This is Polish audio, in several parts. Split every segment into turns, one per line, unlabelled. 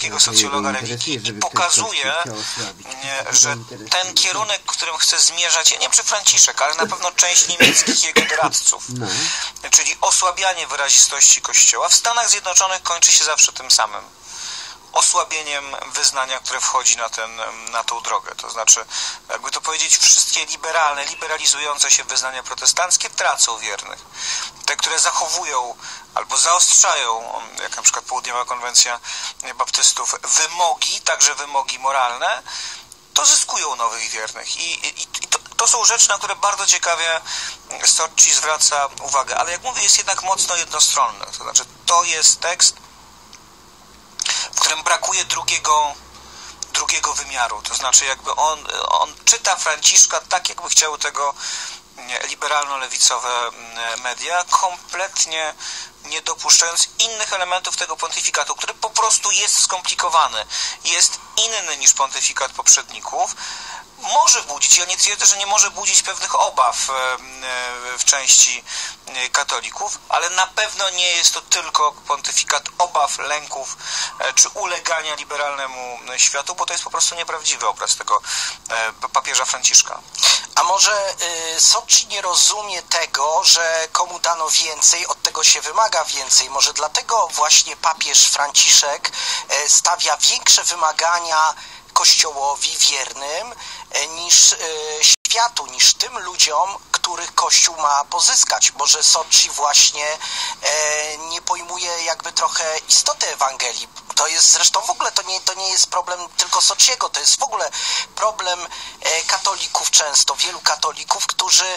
wielkiego socjologa religii i pokazuje, że ten kierunek, w którym chce zmierzać, ja nie wiem czy Franciszek, ale na pewno część niemieckich jego doradców, czyli osłabianie wyrazistości Kościoła, w Stanach Zjednoczonych kończy się zawsze tym samym. Osłabieniem wyznania, które wchodzi na tą drogę. To znaczy, jakby to powiedzieć, wszystkie liberalizujące się wyznania protestanckie tracą wiernych. Te, które zachowują albo zaostrzają, jak na przykład Południowa Konwencja Baptystów, wymogi, także wymogi moralne, to zyskują nowych wiernych. I to są rzeczy, na które bardzo ciekawie Soczi zwraca uwagę. Ale jak mówię, jest jednak mocno jednostronny. To znaczy, to jest tekst, w którym brakuje drugiego wymiaru. To znaczy jakby on czyta Franciszka tak, jakby chciały tego liberalno-lewicowe media, kompletnie nie dopuszczając innych elementów tego pontyfikatu, który po prostu jest skomplikowany, jest inny niż pontyfikat poprzedników. Może budzić, ja nie twierdzę, że nie może budzić pewnych obaw w części katolików, ale na pewno nie jest to tylko pontyfikat obaw, lęków czy ulegania liberalnemu światu, bo to jest po prostu nieprawdziwy obraz tego papieża Franciszka.
A może Soczi nie rozumie tego, że komu dano więcej, od tego się wymaga więcej. Może dlatego właśnie papież Franciszek stawia większe wymagania Kościołowi wiernym niż światu, niż tym ludziom, których Kościół ma pozyskać. Może Soczi właśnie nie pojmuje jakby trochę istoty Ewangelii. To jest zresztą w ogóle, to nie jest problem tylko Socziego, to jest w ogóle problem katolików często, wielu katolików, którzy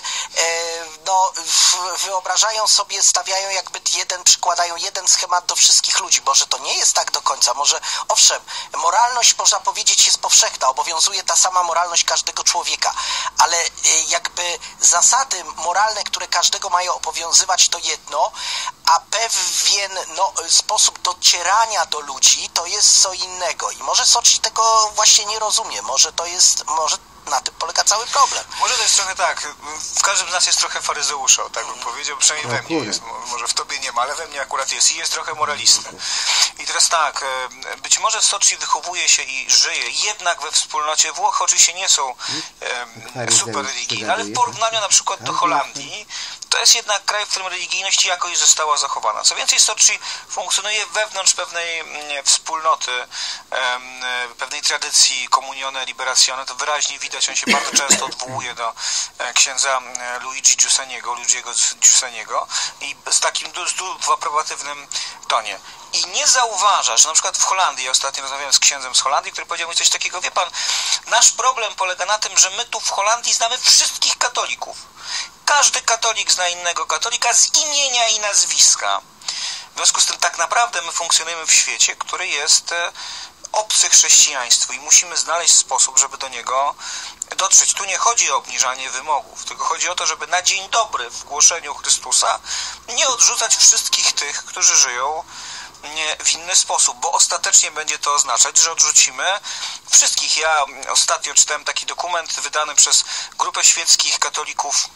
wyobrażają sobie, stawiają jakby przykładają jeden schemat do wszystkich ludzi. Może to nie jest tak do końca, może owszem, moralność można powiedzieć jest powszechna, obowiązuje ta sama moralność każdego człowieka, ale jakby zasady moralne, które każdego mają obowiązywać to jedno, a pewien sposób docierania do ludzi to jest co innego. I może Soczi tego właśnie nie rozumie. Może na tym polega cały problem.
Może to jest trochę tak, w każdym z nas jest trochę faryzeusza, tak bym powiedział, przynajmniej we mnie jest, może w tobie nie ma, ale we mnie akurat jest i jest trochę moralistą. I teraz tak, być może Soczi wychowuje się i żyje jednak we wspólnocie. Włochy oczywiście nie są super religijne, ale w porównaniu na przykład do Holandii, to jest jednak kraj, w którym religijność jakoś została zachowana. Co więcej, Soczi funkcjonuje wewnątrz pewnej wspólnoty, pewnej tradycji komunione, liberacjone. To wyraźnie widać, on się bardzo często odwołuje do księdza Luigiego Giussaniego i z takim w aprobatywnym tonie. I nie zauważa, że na przykład w Holandii, ja ostatnio rozmawiałem z księdzem z Holandii, który powiedział mi coś takiego, wie pan, nasz problem polega na tym, że my tu w Holandii znamy wszystkich katolików. Każdy katolik zna innego katolika z imienia i nazwiska. W związku z tym tak naprawdę my funkcjonujemy w świecie, który jest obcy chrześcijaństwu i musimy znaleźć sposób, żeby do niego dotrzeć. Tu nie chodzi o obniżanie wymogów, tylko chodzi o to, żeby na dzień dobry w głoszeniu Chrystusa nie odrzucać wszystkich tych, którzy żyją w inny sposób, bo ostatecznie będzie to oznaczać, że odrzucimy wszystkich. Ja ostatnio czytałem taki dokument wydany przez grupę świeckich katolików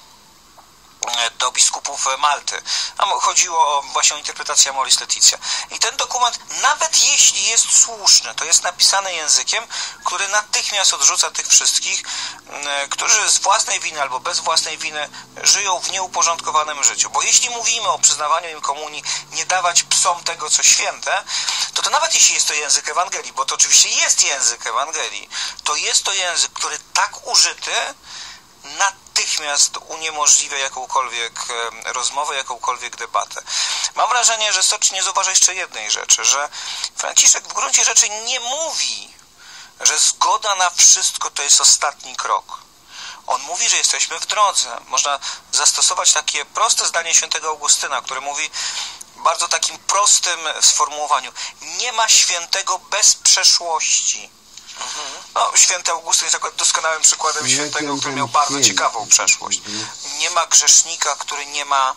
do biskupów Malty. Chodziło właśnie o interpretację Amoris Laetitia. I ten dokument, nawet jeśli jest słuszny, to jest napisany językiem, który natychmiast odrzuca tych wszystkich, którzy z własnej winy albo bez własnej winy żyją w nieuporządkowanym życiu. Bo jeśli mówimy o przyznawaniu im komunii, nie dawać psom tego, co święte, to nawet jeśli jest to język Ewangelii, bo to oczywiście jest język Ewangelii, to jest to język, który tak użyty natychmiast uniemożliwia jakąkolwiek rozmowę, jakąkolwiek debatę. Mam wrażenie, że Soczi nie zauważa jeszcze jednej rzeczy, że Franciszek w gruncie rzeczy nie mówi, że zgoda na wszystko to jest ostatni krok. On mówi, że jesteśmy w drodze. Można zastosować takie proste zdanie świętego Augustyna, który mówi w bardzo takim prostym sformułowaniu: nie ma świętego bez przeszłości. Święty Augustyn jest akurat doskonałym przykładem świętego, który miał bardzo ciekawą przeszłość. Nie ma grzesznika, który nie ma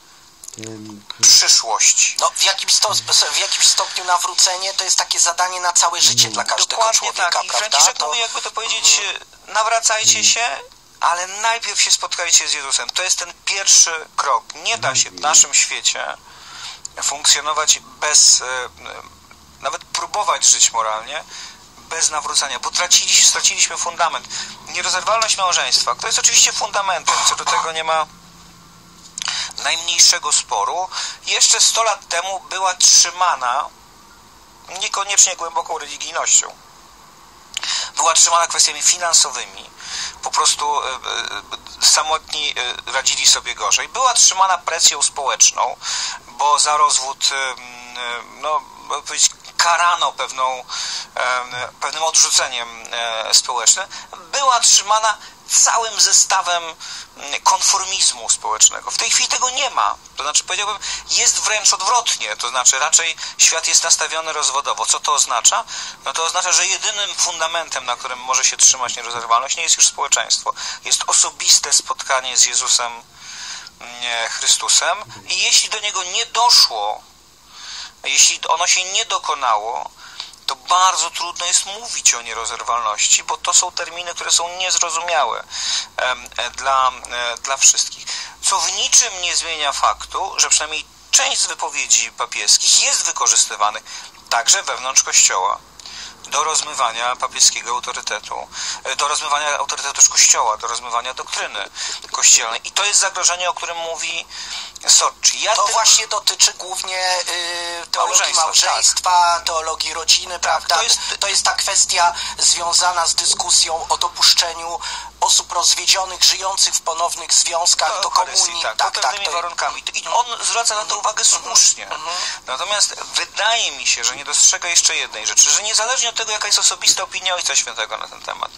przyszłości.
W jakimś stopniu nawrócenie to jest takie zadanie na całe życie dla każdego
dokładnie
człowieka,
tak. I Franciszek mówi, jakby to powiedzieć, nawracajcie się, ale najpierw się spotkajcie z Jezusem. To jest ten pierwszy krok. Nie da się w naszym świecie funkcjonować bez nawet próbować żyć moralnie bez nawrócenia, bo straciliśmy fundament. Nierozerwalność małżeństwa, to jest oczywiście fundamentem, co do tego nie ma najmniejszego sporu, jeszcze 100 lat temu była trzymana niekoniecznie głęboką religijnością. Była trzymana kwestiami finansowymi. Po prostu samotni radzili sobie gorzej. Była trzymana presją społeczną, bo za rozwód karano pewnym odrzuceniem społecznym. Była trzymana całym zestawem konformizmu społecznego. W tej chwili tego nie ma. To znaczy, powiedziałbym, jest wręcz odwrotnie. To znaczy, raczej świat jest nastawiony rozwodowo. Co to oznacza? No to oznacza, że jedynym fundamentem, na którym może się trzymać nierozerwalność, nie jest już społeczeństwo. Jest osobiste spotkanie z Jezusem Chrystusem i jeśli do niego nie doszło, jeśli ono się nie dokonało, to bardzo trudno jest mówić o nierozerwalności, bo to są terminy, które są niezrozumiałe dla wszystkich. Co w niczym nie zmienia faktu, że przynajmniej część z wypowiedzi papieskich jest wykorzystywanych także wewnątrz Kościoła do rozmywania papieskiego autorytetu, do rozmywania autorytetu też Kościoła, do rozmywania doktryny kościelnej. I to jest zagrożenie, o którym mówi Soczi.
Właśnie dotyczy głównie teologii małżeństwa, teologii rodziny, prawda? To jest ta kwestia związana z dyskusją o dopuszczeniu osób rozwiedzionych, żyjących w ponownych związkach do komunii.
Pod pewnymi warunkami. I on zwraca na to uwagę słusznie. Natomiast wydaje mi się, że nie dostrzega jeszcze jednej rzeczy, że niezależnie od tego, jaka jest osobista opinia Ojca Świętego na ten temat,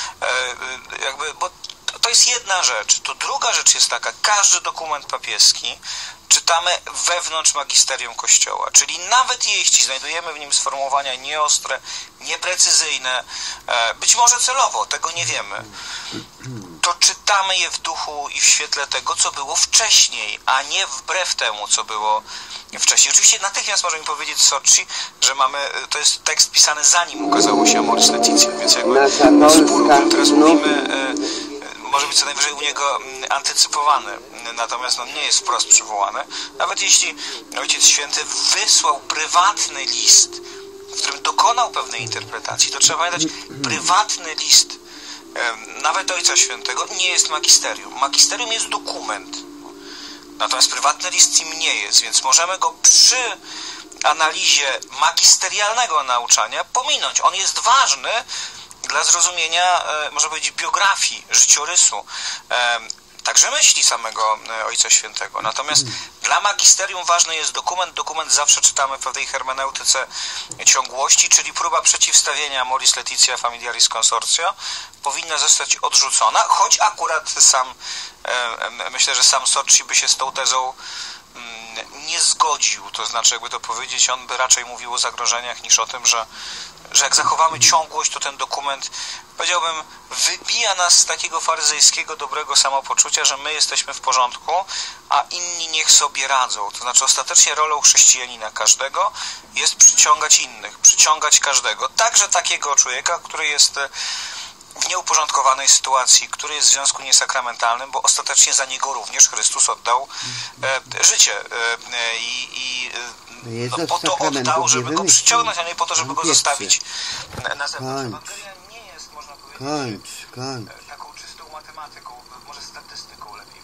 bo to jest jedna rzecz. To druga rzecz jest taka, każdy dokument papieski czytamy wewnątrz magisterium Kościoła, czyli nawet jeśli znajdujemy w nim sformułowania nieostre, nieprecyzyjne, być może celowo, tego nie wiemy, to czytamy je w duchu i w świetle tego, co było wcześniej, a nie wbrew temu, co było wcześniej. Oczywiście natychmiast możemy powiedzieć Soczi, że to jest tekst pisany zanim ukazało się Amoris Laetitia, więc jakby spór, o którym teraz mówimy, może być co najwyżej u niego antycypowany, natomiast nie jest wprost przywołany. Nawet jeśli Ojciec Święty wysłał prywatny list, w którym dokonał pewnej interpretacji, to trzeba pamiętać, prywatny list nawet Ojca Świętego nie jest magisterium. Magisterium jest dokument, natomiast prywatny list im nie jest, więc możemy go przy analizie magisterialnego nauczania pominąć. On jest ważny dla zrozumienia, można powiedzieć, biografii, życiorysu, także myśli samego Ojca Świętego. Natomiast dla magisterium ważny jest dokument. Dokument zawsze czytamy w pewnej hermeneutyce ciągłości, czyli próba przeciwstawienia Amoris Laetitia Familiaris Consortio powinna zostać odrzucona, choć akurat myślę, że sam Soczi by się z tą tezą nie zgodził. To znaczy, jakby to powiedzieć, on by raczej mówił o zagrożeniach niż o tym, że jak zachowamy ciągłość, to ten dokument, powiedziałbym, wybija nas z takiego faryzejskiego dobrego samopoczucia, że my jesteśmy w porządku, a inni niech sobie radzą. To znaczy ostatecznie rolą chrześcijanina każdego jest przyciągać innych, przyciągać każdego, także takiego człowieka, który jest w nieuporządkowanej sytuacji, który jest w związku niesakramentalnym, bo ostatecznie za niego również Chrystus oddał życie i po to oddał, żeby go przyciągnąć, a nie po to, żeby go zostawić na zewnątrz. Ewangelia nie jest, można powiedzieć, taką czystą matematyką, może statystyką lepiej.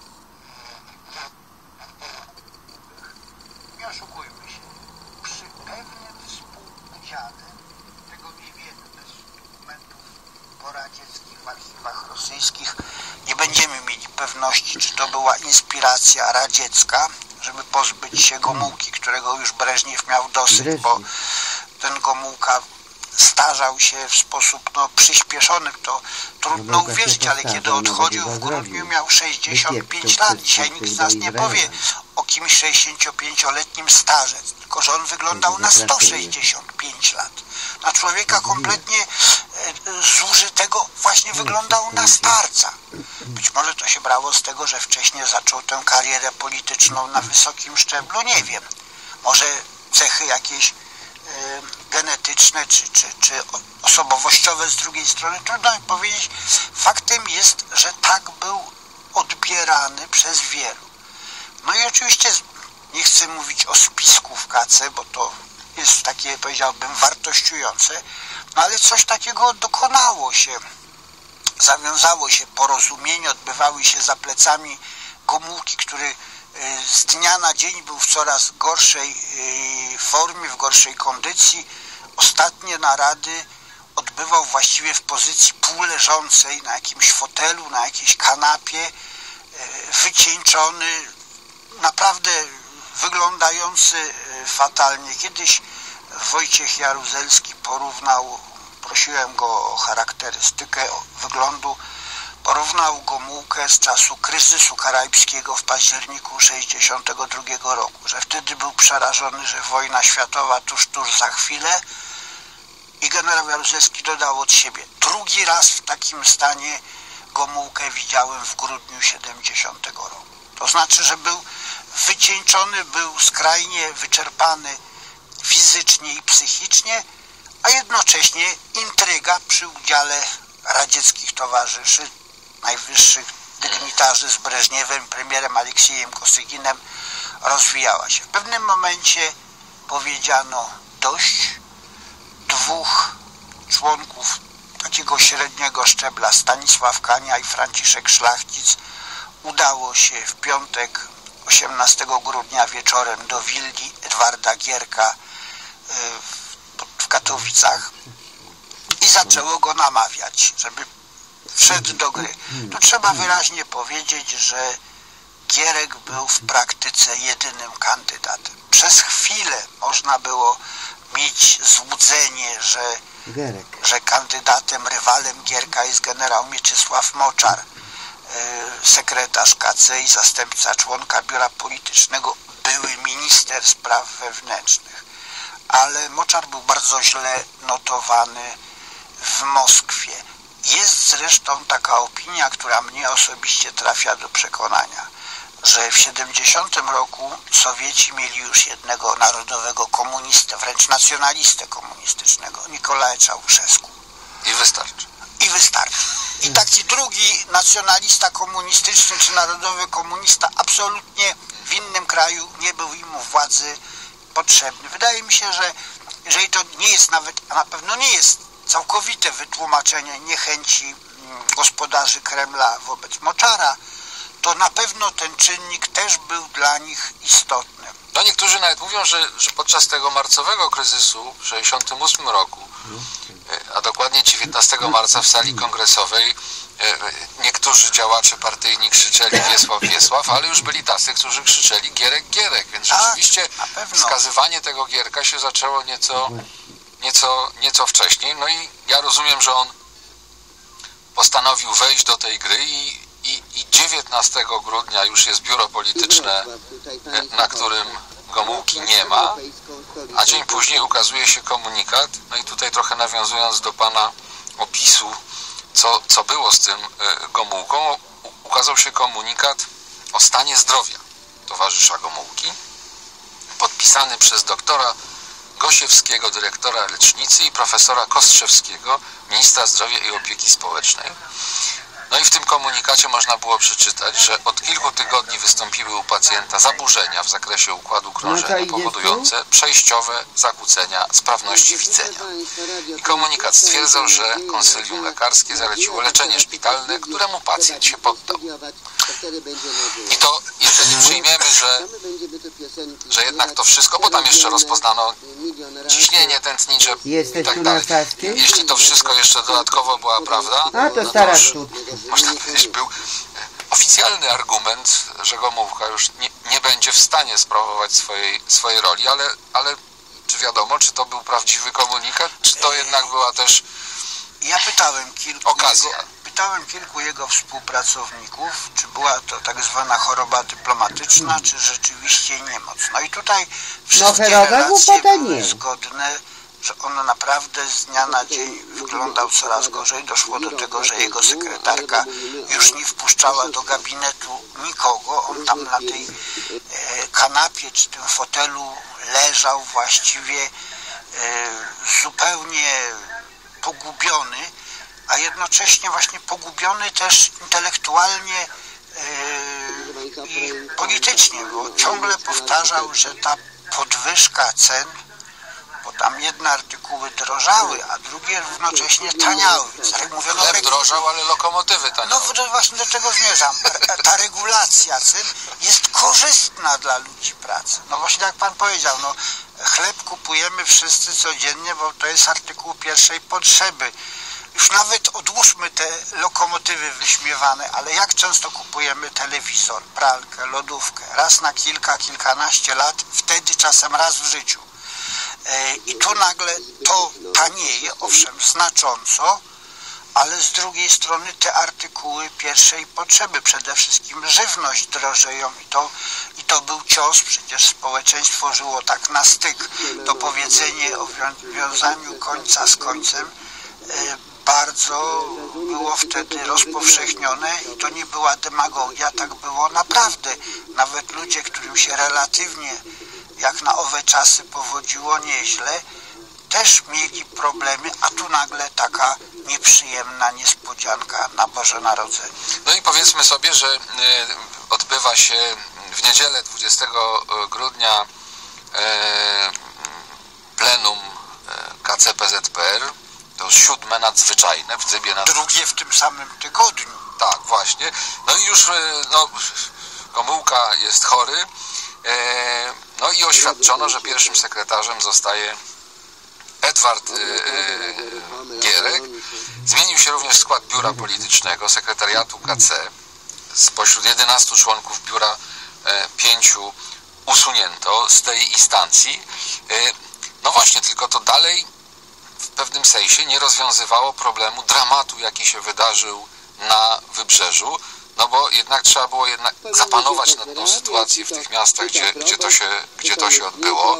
Nie oszukujmy się. Przy pewnym współudziale tego nie wiemy bez dokumentów poradzieckich w archiwach rosyjskich, nie będziemy mieli pewności, czy to była inspiracja radziecka, żeby pozbyć się Gomułki, którego już Breżniew miał dosyć, bo ten Gomułka starzał się w sposób przyspieszony, to trudno uwierzyć, ale kiedy odchodził w Grudniu, miał 65 lat. Dzisiaj nikt z nas nie powie o kimś 65-letnim starzec, tylko że on wyglądał na 165 lat. Na człowieka kompletnie zużytego właśnie wyglądał na starca. Być może to się brało z tego, że wcześniej zaczął tę karierę polityczną na wysokim szczeblu, nie wiem. Może cechy jakieś genetyczne czy osobowościowe z drugiej strony, trudno mi powiedzieć. Faktem jest, że tak był odbierany przez wielu. No i oczywiście nie chcę mówić o spisku w KC, bo to
jest takie, powiedziałbym, wartościujące, no ale coś takiego dokonało się, zawiązało się porozumienie, odbywały się za plecami Gomułki, który z dnia na dzień był w coraz gorszej formie, w gorszej kondycji. Ostatnie narady odbywał właściwie w pozycji półleżącej na jakimś fotelu, na jakiejś kanapie, wycieńczony, naprawdę wyglądający fatalnie. Kiedyś Wojciech Jaruzelski porównał, prosiłem go o charakterystykę wyglądu, porównał Gomułkę z czasu kryzysu karaibskiego w październiku 1962 roku, że wtedy był przerażony, że wojna światowa tuż za chwilę, i generał Jaruzelski dodał od siebie: drugi raz w takim stanie Gomułkę widziałem w grudniu 70 roku. To znaczy, że był wycieńczony, był skrajnie wyczerpany fizycznie i psychicznie, a jednocześnie intryga przy udziale radzieckich towarzyszy, najwyższych dygnitarzy z Breżniewem, premierem Aleksiejem Kosyginem rozwijała się. W pewnym momencie powiedziano dość. Dwóch członków takiego średniego szczebla, Stanisław Kania i Franciszek Szlachcic, udało się w piątek 18 grudnia wieczorem do willi Edwarda Gierka w Katowicach i zaczęło go namawiać, żeby wszedł do gry. Tu trzeba wyraźnie powiedzieć, że Gierek był w praktyce jedynym kandydatem. Przez chwilę można było mieć złudzenie, że kandydatem, rywalem Gierka jest generał Mieczysław Moczar, sekretarz KC i zastępca członka biura politycznego, były minister spraw wewnętrznych. Ale Moczar był bardzo źle notowany w Moskwie. Jest zresztą taka opinia, która mnie osobiście trafia do przekonania, że w 70 roku Sowieci mieli już jednego narodowego komunistę, wręcz nacjonalistę komunistycznego, Nikolaja Czałszewsku.
I wystarczy.
I wystarczy. I taki drugi nacjonalista komunistyczny czy narodowy komunista absolutnie w innym kraju nie był im władzy potrzebny. Wydaje mi się, że jeżeli to nie jest nawet, a na pewno nie jest całkowite wytłumaczenie niechęci gospodarzy Kremla wobec Moczara, to na pewno ten czynnik też był dla nich istotny.
No niektórzy nawet mówią, że podczas tego marcowego kryzysu w 1968 roku, a dokładnie 19 marca w sali kongresowej, niektórzy działacze partyjni krzyczeli Wiesław, Wiesław, ale już byli tacy, którzy krzyczeli Gierek, Gierek, więc rzeczywiście wskazywanie tego Gierka się zaczęło nieco wcześniej. No i ja rozumiem, że on postanowił wejść do tej gry i 19 grudnia już jest biuro polityczne, na którym Gomułki nie ma, a dzień później ukazuje się komunikat. No i tutaj trochę nawiązując do pana opisu, co było z tym Gomułką, ukazał się komunikat o stanie zdrowia towarzysza Gomułki, podpisany przez doktora Gosiewskiego, dyrektora lecznicy, i profesora Kostrzewskiego, ministra zdrowia i opieki społecznej. No i w tym komunikacie można było przeczytać, że od kilku tygodni wystąpiły u pacjenta zaburzenia w zakresie układu krążenia powodujące przejściowe zakłócenia sprawności widzenia. I komunikat stwierdzał, że konsylium lekarskie zaleciło leczenie szpitalne, któremu pacjent się poddał. I to, jeżeli przyjmiemy, że jednak to wszystko, bo tam jeszcze rozpoznano ciśnienie tętnicze i tak dalej. Jeśli to wszystko jeszcze dodatkowo była prawda,
no to
można powiedzieć, był oficjalny argument, że Gomułka już nie będzie w stanie sprawować swojej roli, ale czy wiadomo, czy to był prawdziwy komunikat, czy to jednak była też
ja pytałem kilku jego współpracowników, czy była to tak zwana choroba dyplomatyczna, czy rzeczywiście niemoc. No i tutaj wszystkie relacje były zgodne, że on naprawdę z dnia na dzień wyglądał coraz gorzej. Doszło do tego, że jego sekretarka już nie wpuszczała do gabinetu nikogo. On tam na tej kanapie czy tym fotelu leżał właściwie zupełnie pogubiony, a jednocześnie właśnie pogubiony też intelektualnie i politycznie, bo ciągle powtarzał, że ta podwyżka cen tam jedne artykuły drożały, a drugie równocześnie taniały. Więc tak mówiono,
Chleb drożał, ale lokomotywy taniały.
No właśnie do czego zmierzam. Ta regulacja cen jest korzystna dla ludzi pracy. No właśnie jak pan powiedział, no chleb kupujemy wszyscy codziennie, bo to jest artykuł pierwszej potrzeby. Już nawet odłóżmy te lokomotywy wyśmiewane, ale jak często kupujemy telewizor, pralkę, lodówkę? Raz na kilkanaście lat, wtedy czasem raz w życiu. I tu nagle to tanieje, owszem, znacząco, ale z drugiej strony te artykuły pierwszej potrzeby, przede wszystkim żywność drożeją i to był cios, przecież społeczeństwo żyło tak na styk. To powiedzenie o wiązaniu końca z końcem bardzo było wtedy rozpowszechnione i to nie była demagogia, tak było naprawdę. Nawet ludzie, którym się relatywnie, jak na owe czasy, powodziło nieźle, też mieli problemy, a tu nagle taka nieprzyjemna niespodzianka na Boże Narodzenie.
No i powiedzmy sobie, że odbywa się w niedzielę 20 grudnia plenum KCPZPR. To już 7. nadzwyczajne w trybie
Drugie w tym samym tygodniu.
Tak, właśnie. No i już Gomułka jest chory. No i oświadczono, że pierwszym sekretarzem zostaje Edward Gierek. Zmienił się również skład biura politycznego, sekretariatu KC. Spośród 11 członków biura 5 usunięto z tej instancji. No właśnie, tylko to dalej w pewnym sensie nie rozwiązywało problemu dramatu, jaki się wydarzył na Wybrzeżu, no bo jednak trzeba było zapanować nad tą sytuację w tych miastach, gdzie to się odbyło.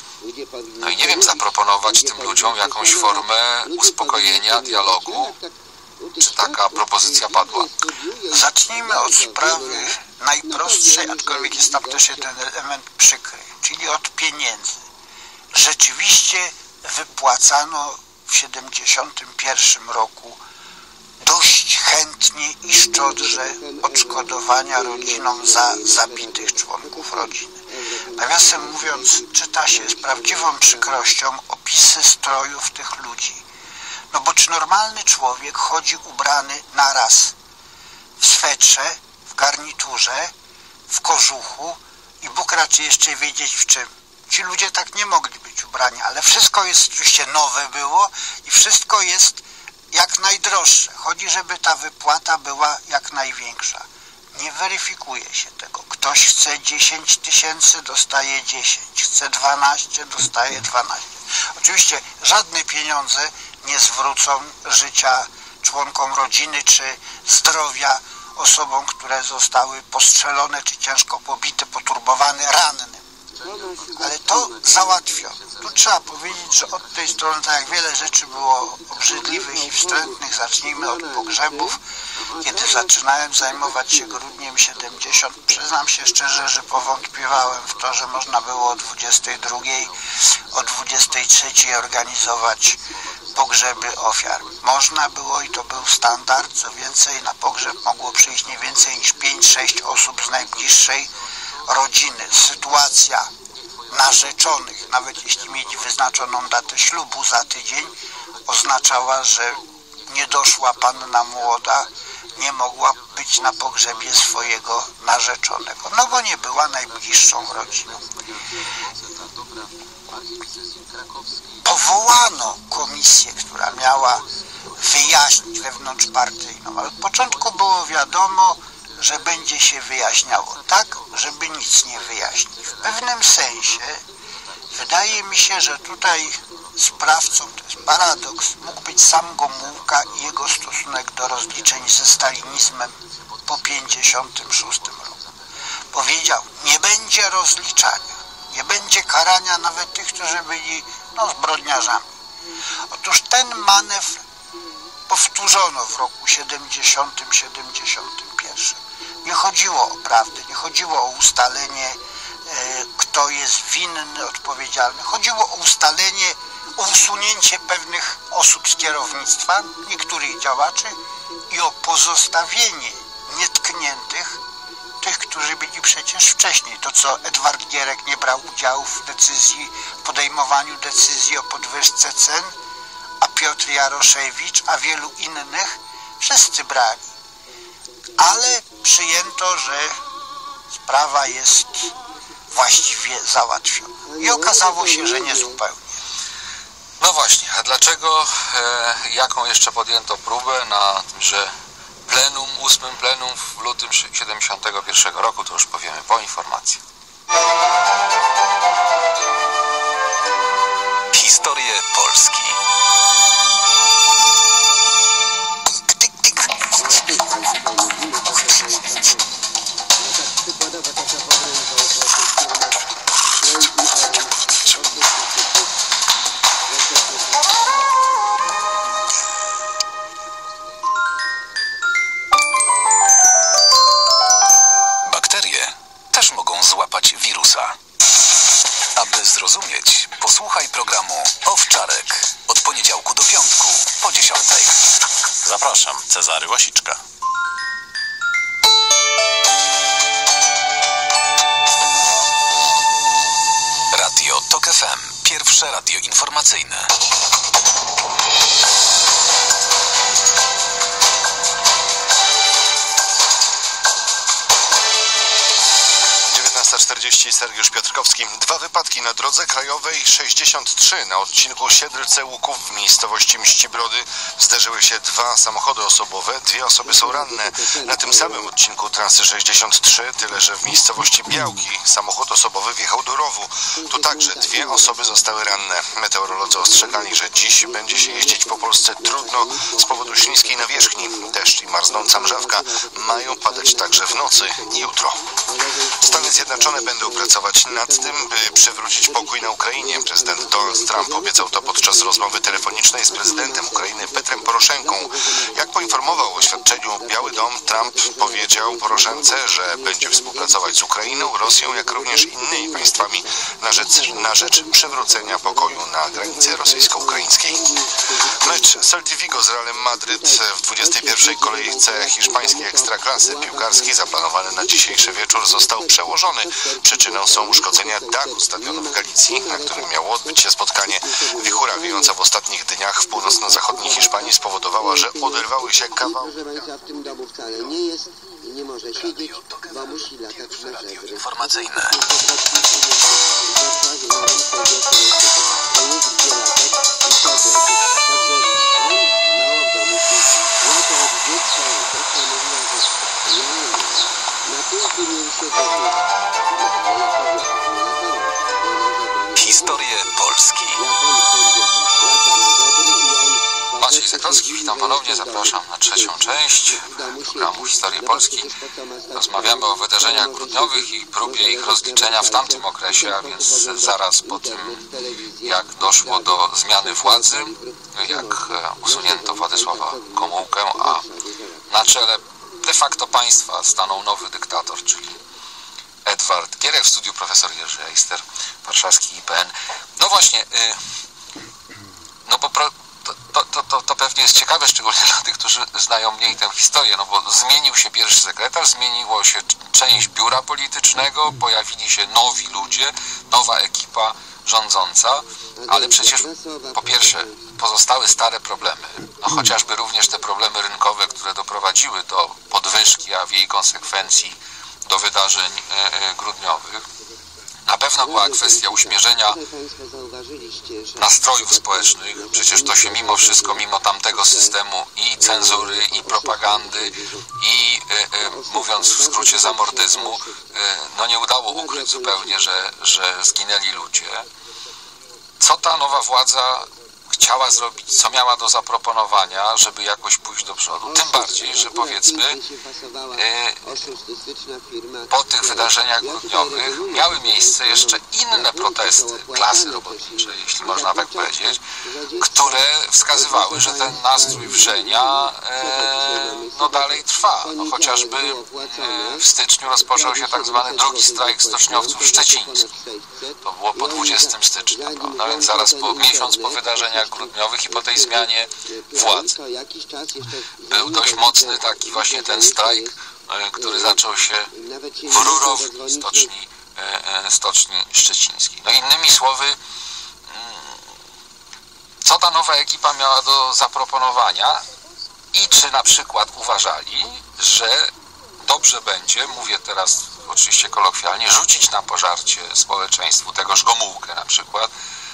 No i nie wiem, zaproponować tym ludziom jakąś formę uspokojenia, dialogu. Czy taka propozycja padła?
Zacznijmy od sprawy najprostszej, aczkolwiek jest tam też jeden element przykry, czyli od pieniędzy. Rzeczywiście wypłacano w 1971 roku dość chętnie i szczodrze odszkodowania rodzinom za zabitych członków rodziny. Nawiasem mówiąc, czyta się z prawdziwą przykrością opisy strojów tych ludzi. No bo czy normalny człowiek chodzi ubrany naraz w swetrze, w garniturze, w kożuchu i Bóg raczy jeszcze wiedzieć w czym? Ci ludzie tak nie mogli być ubrani, ale wszystko jest, oczywiście nowe było i wszystko jest jak najdroższe. Chodzi, żeby ta wypłata była jak największa. Nie weryfikuje się tego. Ktoś chce 10 000, dostaje 10. Chce 12, dostaje 12. Oczywiście żadne pieniądze nie zwrócą życia członkom rodziny czy zdrowia osobom, które zostały postrzelone czy ciężko pobite, poturbowane, ranne. Ale to załatwiono. Tu trzeba powiedzieć, że od tej strony, tak jak wiele rzeczy było obrzydliwych i wstrętnych, zacznijmy od pogrzebów. Kiedy zaczynałem zajmować się grudniem 70, przyznam się szczerze, że powątpiewałem w to, że można było o 22, o 23 organizować pogrzeby ofiar. Można było i to był standard. Co więcej, na pogrzeb mogło przyjść nie więcej niż 5-6 osób z najbliższej rodziny. Sytuacja narzeczonych, nawet jeśli mieli wyznaczoną datę ślubu za tydzień, oznaczała, że niedoszła panna młoda nie mogła być na pogrzebie swojego narzeczonego, no bo nie była najbliższą rodziną. Powołano komisję, która miała wyjaśnić wewnątrzpartyjną, ale od początku było wiadomo, że będzie się wyjaśniało tak, żeby nic nie wyjaśnić. W pewnym sensie wydaje mi się, że tutaj sprawcą, to jest paradoks, mógł być sam Gomułka i jego stosunek do rozliczeń ze stalinizmem po 1956 roku. Powiedział, nie będzie rozliczania, nie będzie karania nawet tych, którzy byli zbrodniarzami. Otóż ten manewr powtórzono w roku 70-71. Nie chodziło o prawdę, nie chodziło o ustalenie, kto jest winny, odpowiedzialny. Chodziło o ustalenie, o usunięcie pewnych osób z kierownictwa, niektórych działaczy i o pozostawienie nietkniętych tych, którzy byli przecież wcześniej. To, co Edward Gierek nie brał udziału w podejmowaniu decyzji o podwyżce cen, a Piotr Jaroszewicz, a wielu innych, wszyscy brali. Ale przyjęto, że sprawa jest właściwie załatwiona. I okazało się, że nie zupełnie.
No właśnie, a dlaczego, jaką jeszcze podjęto próbę na tymże plenum, 8 plenum w lutym 1971 roku, to już powiemy po informacji.
Historie Polski. Bakterie też mogą złapać wirusa. Aby zrozumieć, posłuchaj programu Owczarek od poniedziałku do piątku po 10:00. Zapraszam, Cezary Łasiczka. Radio TOK FM. Pierwsze radio informacyjne.
Sergiusz Piotrkowski. 2 wypadki na drodze krajowej 63 na odcinku Siedlce-Łuków w miejscowości Mścibrody. Zderzyły się 2 samochody osobowe, 2 osoby są ranne. Na tym samym odcinku trasy 63, tyle że w miejscowości Białki samochód osobowy wjechał do rowu. Tu także 2 osoby zostały ranne. Meteorolodzy ostrzegali, że dziś będzie się jeździć po Polsce trudno z powodu śliskiej nawierzchni. Deszcz i marznąca mrzawka mają padać także w nocy i jutro. Stany Zjednoczone będą pracować nad tym, by przywrócić pokój na Ukrainie. Prezydent Donald Trump obiecał to podczas rozmowy telefonicznej z prezydentem Ukrainy Petrem Poroszenką. Jak poinformował o oświadczeniu Biały Dom, Trump powiedział Poroszence, że będzie współpracować z Ukrainą, Rosją, jak również innymi państwami na rzecz przywrócenia pokoju na granicy rosyjsko-ukraińskiej. Mecz Celta Vigo z Realem Madryt w 21. kolejce hiszpańskiej ekstraklasy piłkarskiej zaplanowany na dzisiejszy wieczór został przełożony. Przyczyną są uszkodzenia dachu stadionu w Galicji, na którym miało odbyć się spotkanie. Wichura wiejąca w ostatnich dniach w północno-zachodniej Hiszpanii spowodowała, że oderwały się kawałki.
W tym domu wcale nie jest i nie może siedzieć, bo musi latać na zewnątrz.
Informacyjne. Historie Polski.
Maciej Zakrowski, witam ponownie, zapraszam na 3. część programu Historie Polski. Rozmawiamy o wydarzeniach grudniowych i próbie ich rozliczenia w tamtym okresie, a więc zaraz po tym, jak doszło do zmiany władzy, jak usunięto Władysława Gomułkę, a na czele de facto państwa stanął nowy dyktator, czyli Edward Gierek. W studiu profesor Jerzy Eister, warszawski IPN. No właśnie, no bo to pewnie jest ciekawe, szczególnie dla tych, którzy znają mniej tę historię, no bo zmienił się pierwszy sekretarz, zmieniło się część biura politycznego, pojawili się nowi ludzie, nowa ekipa rządząca, ale przecież po pierwsze pozostały stare problemy, no chociażby również te problemy rynkowe, które doprowadziły do podwyżki, a w jej konsekwencji do wydarzeń grudniowych. Na pewno była kwestia uśmierzenia nastrojów społecznych. Przecież to się mimo wszystko, mimo tamtego systemu i cenzury, i propagandy, i mówiąc w skrócie zamordyzmu, no nie udało ukryć zupełnie, że zginęli ludzie. Co ta nowa władza chciała zrobić, co miała do zaproponowania, żeby jakoś pójść do przodu? Tym bardziej, że powiedzmy po tych wydarzeniach grudniowych miały miejsce jeszcze inne protesty klasy robotniczej, jeśli można tak powiedzieć, które wskazywały, że ten nastrój wrzenia no dalej trwa. No chociażby w styczniu rozpoczął się tak zwany drugi strajk stoczniowców szczecińskich. To było po 20 stycznia, no więc zaraz miesiąc po wydarzeniach grudniowych i po tej zmianie władzy. Był dość mocny taki właśnie ten strajk który zaczął się w rurowni stoczni szczecińskiej. No innymi słowy, co ta nowa ekipa miała do zaproponowania i czy na przykład uważali, że dobrze będzie, mówię teraz oczywiście kolokwialnie, rzucić na pożarcie społeczeństwu tegoż Gomułkę na przykład,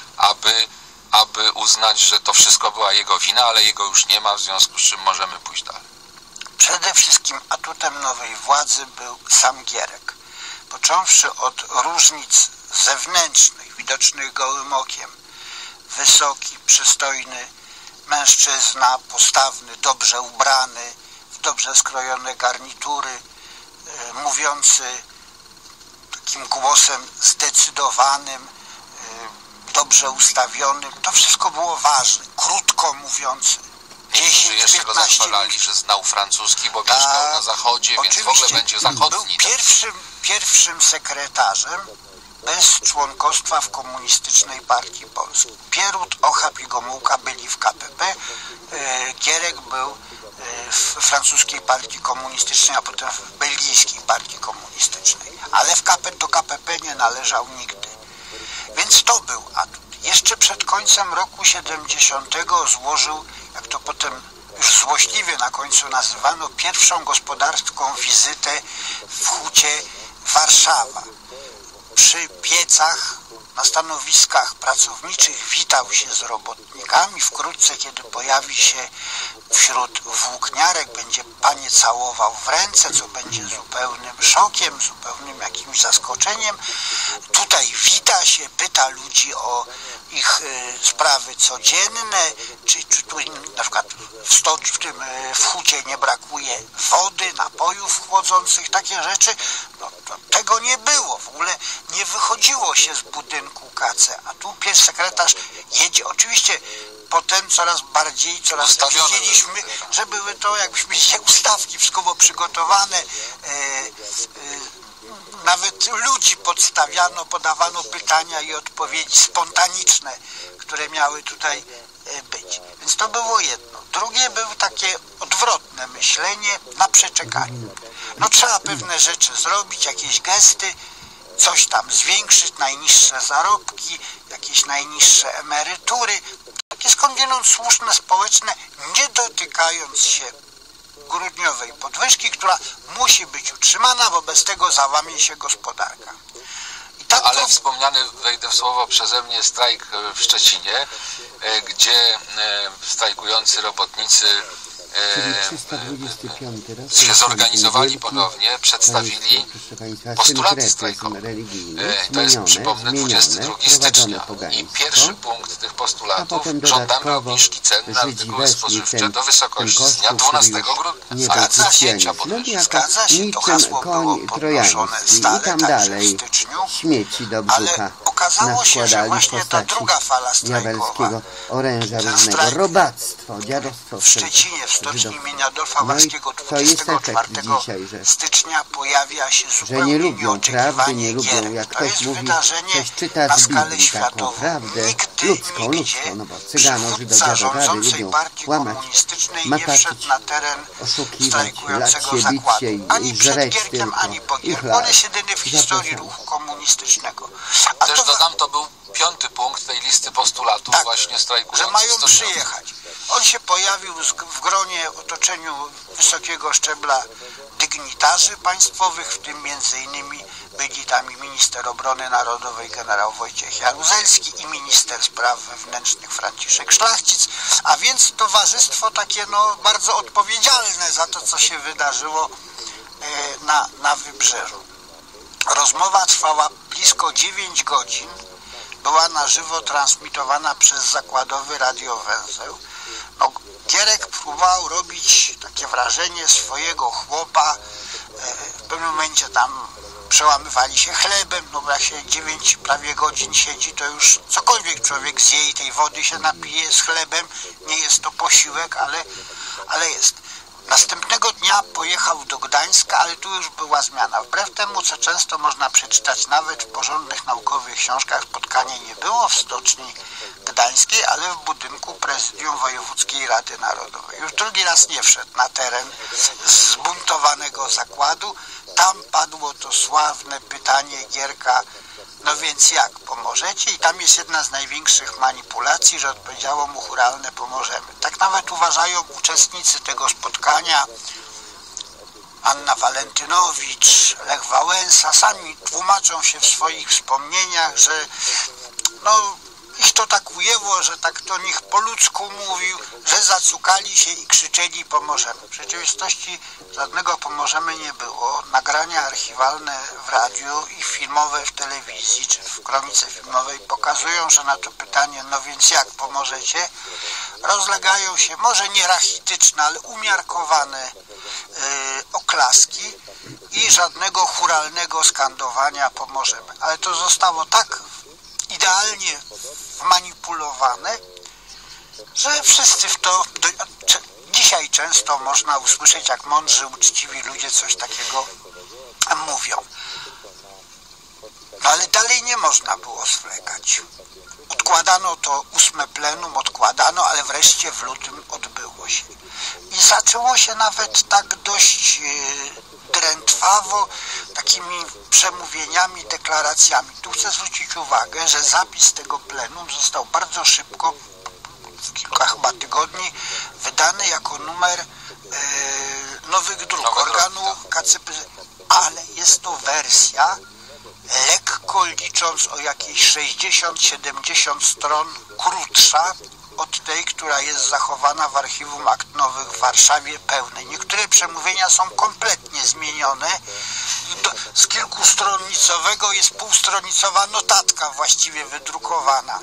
aby uznać, że to wszystko była jego wina, ale jego już nie ma, w związku z czym możemy pójść dalej.
Przede wszystkim atutem nowej władzy był sam Gierek. Począwszy od różnic zewnętrznych, widocznych gołym okiem, wysoki, przystojny mężczyzna, postawny, dobrze ubrany, w dobrze skrojone garnitury, mówiący takim głosem zdecydowanym, dobrze ustawionym. To wszystko było ważne, krótko mówiący.
Niektórzy jeszcze go zachwalali, że znał francuski, bo mieszkał na zachodzie, więc w ogóle będzie zachodni.
Był pierwszym sekretarzem bez członkostwa w Komunistycznej Partii Polskiej. Pierut, Ochab i Gomułka byli w KPP, Gierek był w francuskiej partii komunistycznej, a potem w belgijskiej partii komunistycznej. Ale do KPP nie należał nigdy. Więc to był atut. Jeszcze przed końcem roku 70 złożył, jak to potem już złośliwie na końcu nazywano, pierwszą gospodarską wizytę w hucie Warszawa. Przy piecach, na stanowiskach pracowniczych witał się z robotnikami. Wkrótce, kiedy pojawi się wśród włókniarek, będzie panie całował w ręce, co będzie zupełnym szokiem, zupełnym jakimś zaskoczeniem. Tutaj wita się, pyta ludzi o ich sprawy codzienne, czy tu na przykład w hucie nie brakuje wody, napojów chłodzących, takie rzeczy. No, tego nie było, w ogóle nie wychodziło się z budynku KC, a tu pierwszy sekretarz jedzie. Oczywiście potem coraz bardziej widzieliśmy, że były to, jakbyśmy się ustawki, wszystko było przygotowane, nawet ludzi podstawiano, podawano pytania i odpowiedzi spontaniczne, które miały tutaj być. Więc to było jedno. Drugie było takie odwrotne myślenie na przeczekaniu. No trzeba pewne rzeczy zrobić, jakieś gesty, coś tam zwiększyć, najniższe zarobki, jakieś najniższe emerytury, takie skądinąd słuszne, społeczne, nie dotykając się grudniowej podwyżki, która musi być utrzymana, bo bez tego załamie się gospodarka. Tak
ale wspomniany, wejdę w słowo przeze mnie, strajk w Szczecinie, gdzie strajkujący robotnicy się zorganizowali ponownie, przedstawili postulaty strajkowe. To jest, przypomnę, 22 stycznia. I pierwszy punkt tych postulatów: żądamy obniżki cen na artykuły spożywcze do wysokości z dnia 12 grudnia. Akcja zdjęcia podwyżki.
Zgadza się, to hasło było podnoszone stale, także w styczniu, ale okazało się, że właśnie ta druga fala strajkowa, ten strajk w Szczecinie, w stoczni imienia Adolfa Warskiego 24 stycznia pojawia się zupełnie nieoczekiwanie Gierek. To jest wydarzenie na skalę światową. Nigdy przywódca rządzącej partii komunistycznej nie wszedł na teren strajkującego zakładu. Ani przed Gierkiem, ani po Gierku. On jest jedyny w historii ruchu komunistycznego.
A też dodam, to był 5. punkt tej listy postulatów, tak, właśnie strajkujących,
że mają przyjechać. On się pojawił w gronie, otoczeniu wysokiego szczebla dygnitarzy państwowych, w tym m.in. byli tam i minister obrony narodowej generał Wojciech Jaruzelski i minister spraw wewnętrznych Franciszek Szlachcic, a więc towarzystwo takie bardzo odpowiedzialne za to, co się wydarzyło na Wybrzeżu. Rozmowa trwała blisko 9 godzin, była na żywo transmitowana przez zakładowy radiowęzeł. Gierek próbował robić takie wrażenie swojego chłopa. W pewnym momencie tam przełamywali się chlebem, bo jak się 9 prawie godzin siedzi, to już cokolwiek człowiek zje i tej wody się napije z chlebem. Nie jest to posiłek, ale jest. Następnego dnia pojechał do Gdańska, ale tu już była zmiana. Wbrew temu, co często można przeczytać nawet w porządnych naukowych książkach, spotkanie nie było w Stoczni Gdańskiej, ale w budynku Prezydium Wojewódzkiej Rady Narodowej. Już drugi raz nie wszedł na teren zbuntowanego zakładu. Tam padło to sławne pytanie Gierka: no więc jak, pomożecie? I tam jest jedna z największych manipulacji, że odpowiedziało mu chóralne: pomożemy. Tak nawet uważają uczestnicy tego spotkania. Anna Walentynowicz, Lech Wałęsa, sami tłumaczą się w swoich wspomnieniach, że no ich to tak ujęło, że tak to niech po ludzku mówił, że zacukali się i krzyczeli: pomożemy. W rzeczywistości żadnego pomożemy nie było. Nagrania archiwalne w radiu i filmowe w telewizji, czy w kronice filmowej pokazują, że na to pytanie: no więc jak, pomożecie? Rozlegają się może nie rachityczne, ale umiarkowane oklaski i żadnego chóralnego skandowania: pomożemy. Ale to zostało tak idealnie wmanipulowane, że wszyscy w to dzisiaj często można usłyszeć, jak mądrzy, uczciwi ludzie coś takiego mówią. No ale dalej nie można było zwlekać. Odkładano to 8. plenum, ale wreszcie w lutym odbyło się. I zaczęło się nawet tak dość drętwawo, takimi przemówieniami, deklaracjami. Tu chcę zwrócić uwagę, że zapis tego plenum został bardzo szybko, w kilka chyba tygodni, wydany jako numer nowych dróg organu KCP, ale jest to wersja lekko licząc o jakieś 60-70 stron krótsza od tej, która jest zachowana w Archiwum Akt Nowych w Warszawie, pełnej. Niektóre przemówienia są kompletnie zmienione. Z kilkustronicowego jest półstronicowa notatka właściwie wydrukowana.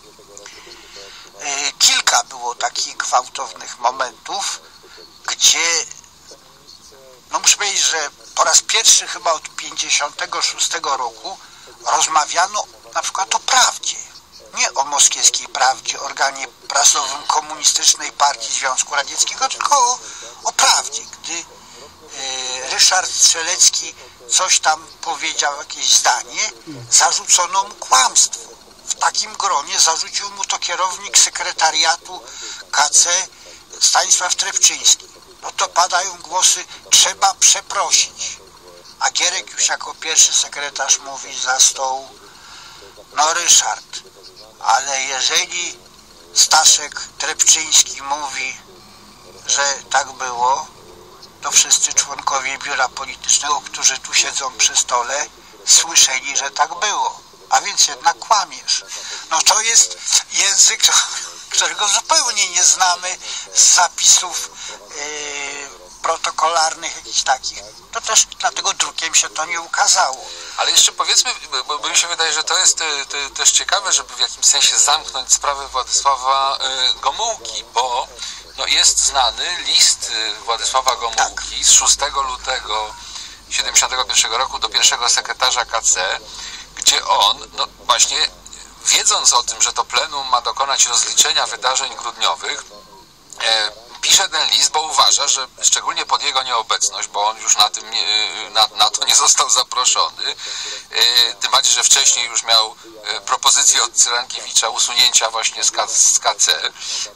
Kilka było takich gwałtownych momentów, gdzie, no muszę powiedzieć, że po raz pierwszy chyba od 1956 roku rozmawiano na przykład o prawdzie. Nie o moskiewskiej Prawdzie, organie prasowym Komunistycznej Partii Związku Radzieckiego, tylko o prawdzie. Gdy Ryszard Strzelecki coś tam powiedział, jakieś zdanie, zarzucono mu kłamstwo. W takim gronie zarzucił mu to kierownik sekretariatu KC Stanisław Trepczyński. No to padają głosy: trzeba przeprosić. A Gierek już jako pierwszy sekretarz mówi za stołu: no Ryszard, ale jeżeli Staszek Trepczyński mówi, że tak było, to wszyscy członkowie biura politycznego, którzy tu siedzą przy stole, słyszeli, że tak było. A więc jednak kłamiesz. No to jest język, którego zupełnie nie znamy z zapisów protokolarnych jakichś takich. To też dlatego drukiem się to nie ukazało.
Ale jeszcze powiedzmy, bo mi się wydaje, że to jest też ciekawe, żeby w jakimś sensie zamknąć sprawę Władysława Gomułki, bo no jest znany list Władysława Gomułki z 6 lutego 1971 roku do pierwszego sekretarza KC, gdzie on, no właśnie wiedząc o tym, że to plenum ma dokonać rozliczenia wydarzeń grudniowych, pisze ten list, bo uważa, że szczególnie pod jego nieobecność, bo on już na to nie został zaproszony, tym bardziej, że wcześniej już miał propozycję od Cyrankiewicza usunięcia właśnie z KC,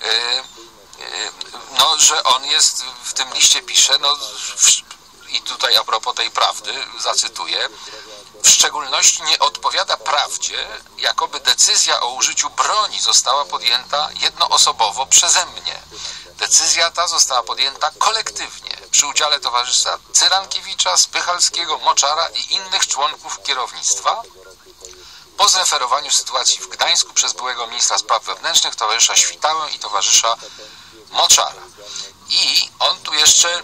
no, że on jest, w tym liście pisze, no i tutaj a propos tej prawdy, zacytuję: w szczególności nie odpowiada prawdzie, jakoby decyzja o użyciu broni została podjęta jednoosobowo przeze mnie. Decyzja ta została podjęta kolektywnie, przy udziale towarzysza Cyrankiewicza, Spychalskiego, Moczara i innych członków kierownictwa, po zreferowaniu sytuacji w Gdańsku przez byłego ministra spraw wewnętrznych, towarzysza Świtałę i towarzysza Moczara. I on tu jeszcze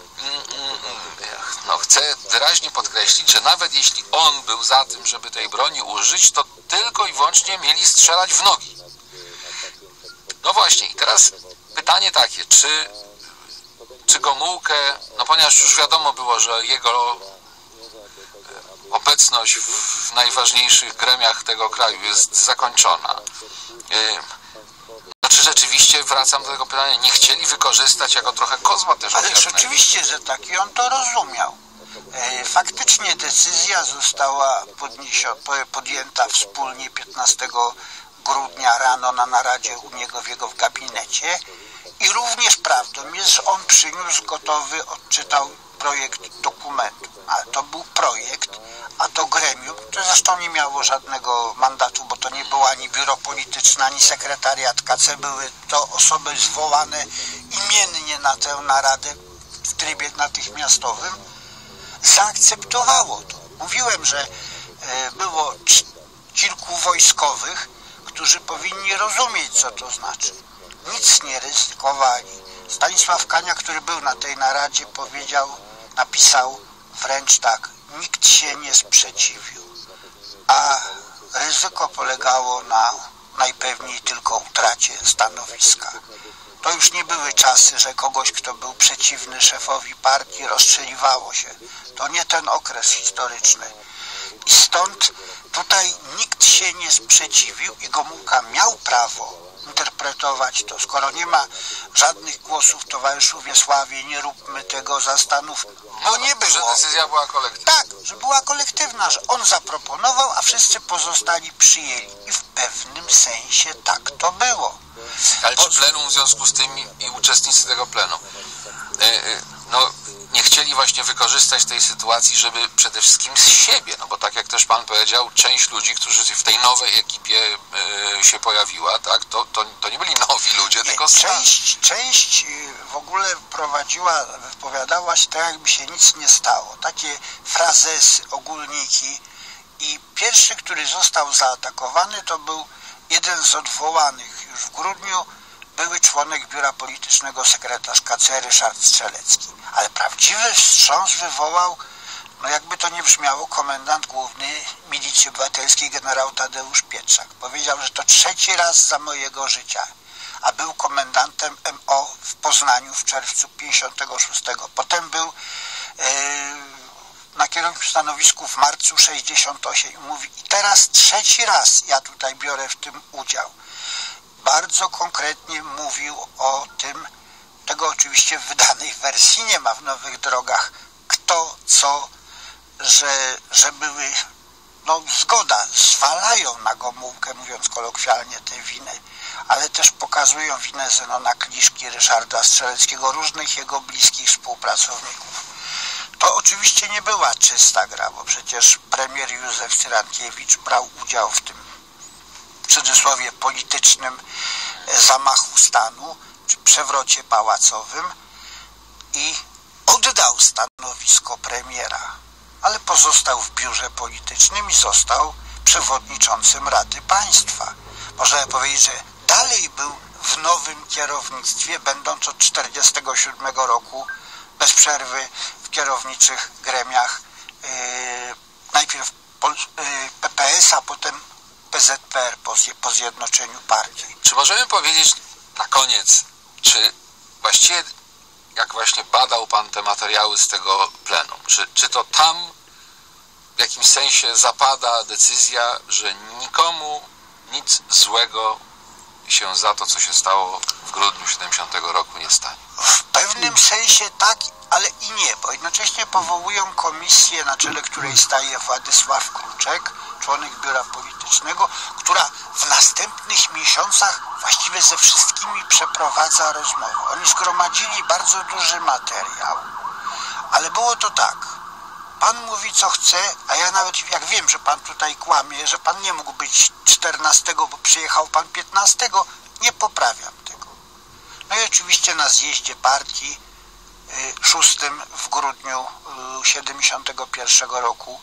chce wyraźnie podkreślić, że nawet jeśli on był za tym, żeby tej broni użyć, to tylko i wyłącznie mieli strzelać w nogi. No właśnie, i teraz pytanie takie, czy Gomułkę, no ponieważ już wiadomo było, że jego obecność w najważniejszych gremiach tego kraju jest zakończona, czy rzeczywiście, wracam do tego pytania, nie chcieli wykorzystać jako trochę kozła też
Ależ
ofiarnego?
oczywiście, że tak i on to rozumiał. Faktycznie decyzja została podjęta wspólnie 15 grudnia rano na naradzie u niego w jego gabinecie i również prawdą jest, że on przyniósł gotowy, odczytał projekt dokumentu. Ale to był projekt, a to gremium, które zresztą nie miało żadnego mandatu, bo to nie było ani biuro polityczne, ani sekretariat KC, były to osoby zwołane imiennie na tę naradę w trybie natychmiastowym, zaakceptowało to. Mówiłem, że było kilku wojskowych, którzy powinni rozumieć, co to znaczy. Nic nie ryzykowali. Stanisław Kania, który był na tej naradzie, napisał wręcz tak: nikt się nie sprzeciwił, a ryzyko polegało na najpewniej tylko utracie stanowiska. To już nie były czasy, że kogoś, kto był przeciwny szefowi partii, rozstrzeliwało się. To nie ten okres historyczny. I stąd tutaj nikt się nie sprzeciwił i Gomułka miał prawo interpretować to. Skoro nie ma żadnych głosów towarzyszu Wiesławie, nie róbmy tego, zastanów, bo nie było.
Że decyzja była kolektywna.
Tak, że była kolektywna, że on zaproponował, a wszyscy pozostali przyjęli. I w pewnym sensie tak to było.
Ale czy plenum w związku z tym i uczestnicy tego plenum nie chcieli właśnie wykorzystać tej sytuacji, żeby przede wszystkim z siebie, no bo tak jak też pan powiedział, część ludzi, którzy w tej nowej ekipie się pojawiła, tak, to nie byli nowi ludzie, tylko
część w ogóle wypowiadała się tak, jakby się nic nie stało. Takie frazesy, ogólniki. I pierwszy, który został zaatakowany, to był jeden z odwołanych już w grudniu, były członek biura politycznego, sekretarz KC Ryszard Strzelecki. Ale prawdziwy wstrząs wywołał, no jakby to nie brzmiało, komendant główny Milicji Obywatelskiej generał Tadeusz Pietrzak. Powiedział, że to 3. raz za mojego życia, a był komendantem MO w Poznaniu w czerwcu 56. Potem był na kierowniczym stanowisku w marcu 68 i mówi: i teraz 3. raz ja tutaj biorę w tym udział. Bardzo konkretnie mówił o tym, tego oczywiście w wydanej wersji nie ma w Nowych Drogach, kto, co, że były, zgoda, zwalają na Gomułkę, mówiąc kolokwialnie, tę winę, ale też pokazują winę Zenona Kliszki, Ryszarda Strzeleckiego, różnych jego bliskich współpracowników. To oczywiście nie była czysta gra, bo przecież premier Józef Cyrankiewicz brał udział w tym, w cudzysłowie, politycznym zamachu stanu, czy przewrocie pałacowym i oddał stanowisko premiera, ale pozostał w biurze politycznym i został przewodniczącym Rady Państwa. Można powiedzieć, że dalej był w nowym kierownictwie, będąc od 1947 roku bez przerwy w kierowniczych gremiach, najpierw PPS, a potem PZPR po zjednoczeniu partii.
Czy możemy powiedzieć na koniec, czy właściwie, jak właśnie badał pan te materiały z tego plenum, czy to tam w jakimś sensie zapada decyzja, że nikomu nic złego się za to, co się stało w grudniu 70 roku, nie stanie?
W pewnym sensie tak, ale i nie, bo jednocześnie powołują komisję, na czele której staje Władysław Kruczek, członek biura politycznego, która w następnych miesiącach właściwie ze wszystkimi przeprowadza rozmowy. Oni zgromadzili bardzo duży materiał, ale było to tak: pan mówi, co chce, a ja nawet jak wiem, że pan tutaj kłamie, że pan nie mógł być 14, bo przyjechał pan 15, nie poprawiam tego. No i oczywiście na zjeździe partii 6 w grudniu 71 roku,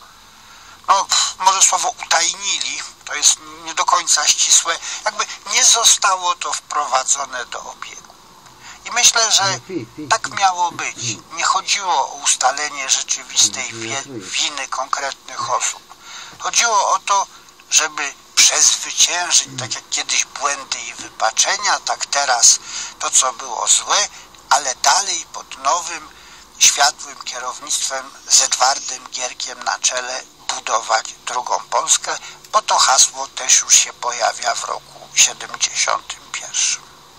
może słowo utajnili, to jest nie do końca ścisłe, jakby nie zostało to wprowadzone do obiegu. I myślę, że tak miało być. Nie chodziło o ustalenie rzeczywistej winy konkretnych osób. Chodziło o to, żeby przezwyciężyć, tak jak kiedyś błędy i wypaczenia, tak teraz to, co było złe, ale dalej pod nowym, światłym kierownictwem z Edwardem Gierkiem na czele budować drugą Polskę, bo to hasło też już się pojawia w roku 71.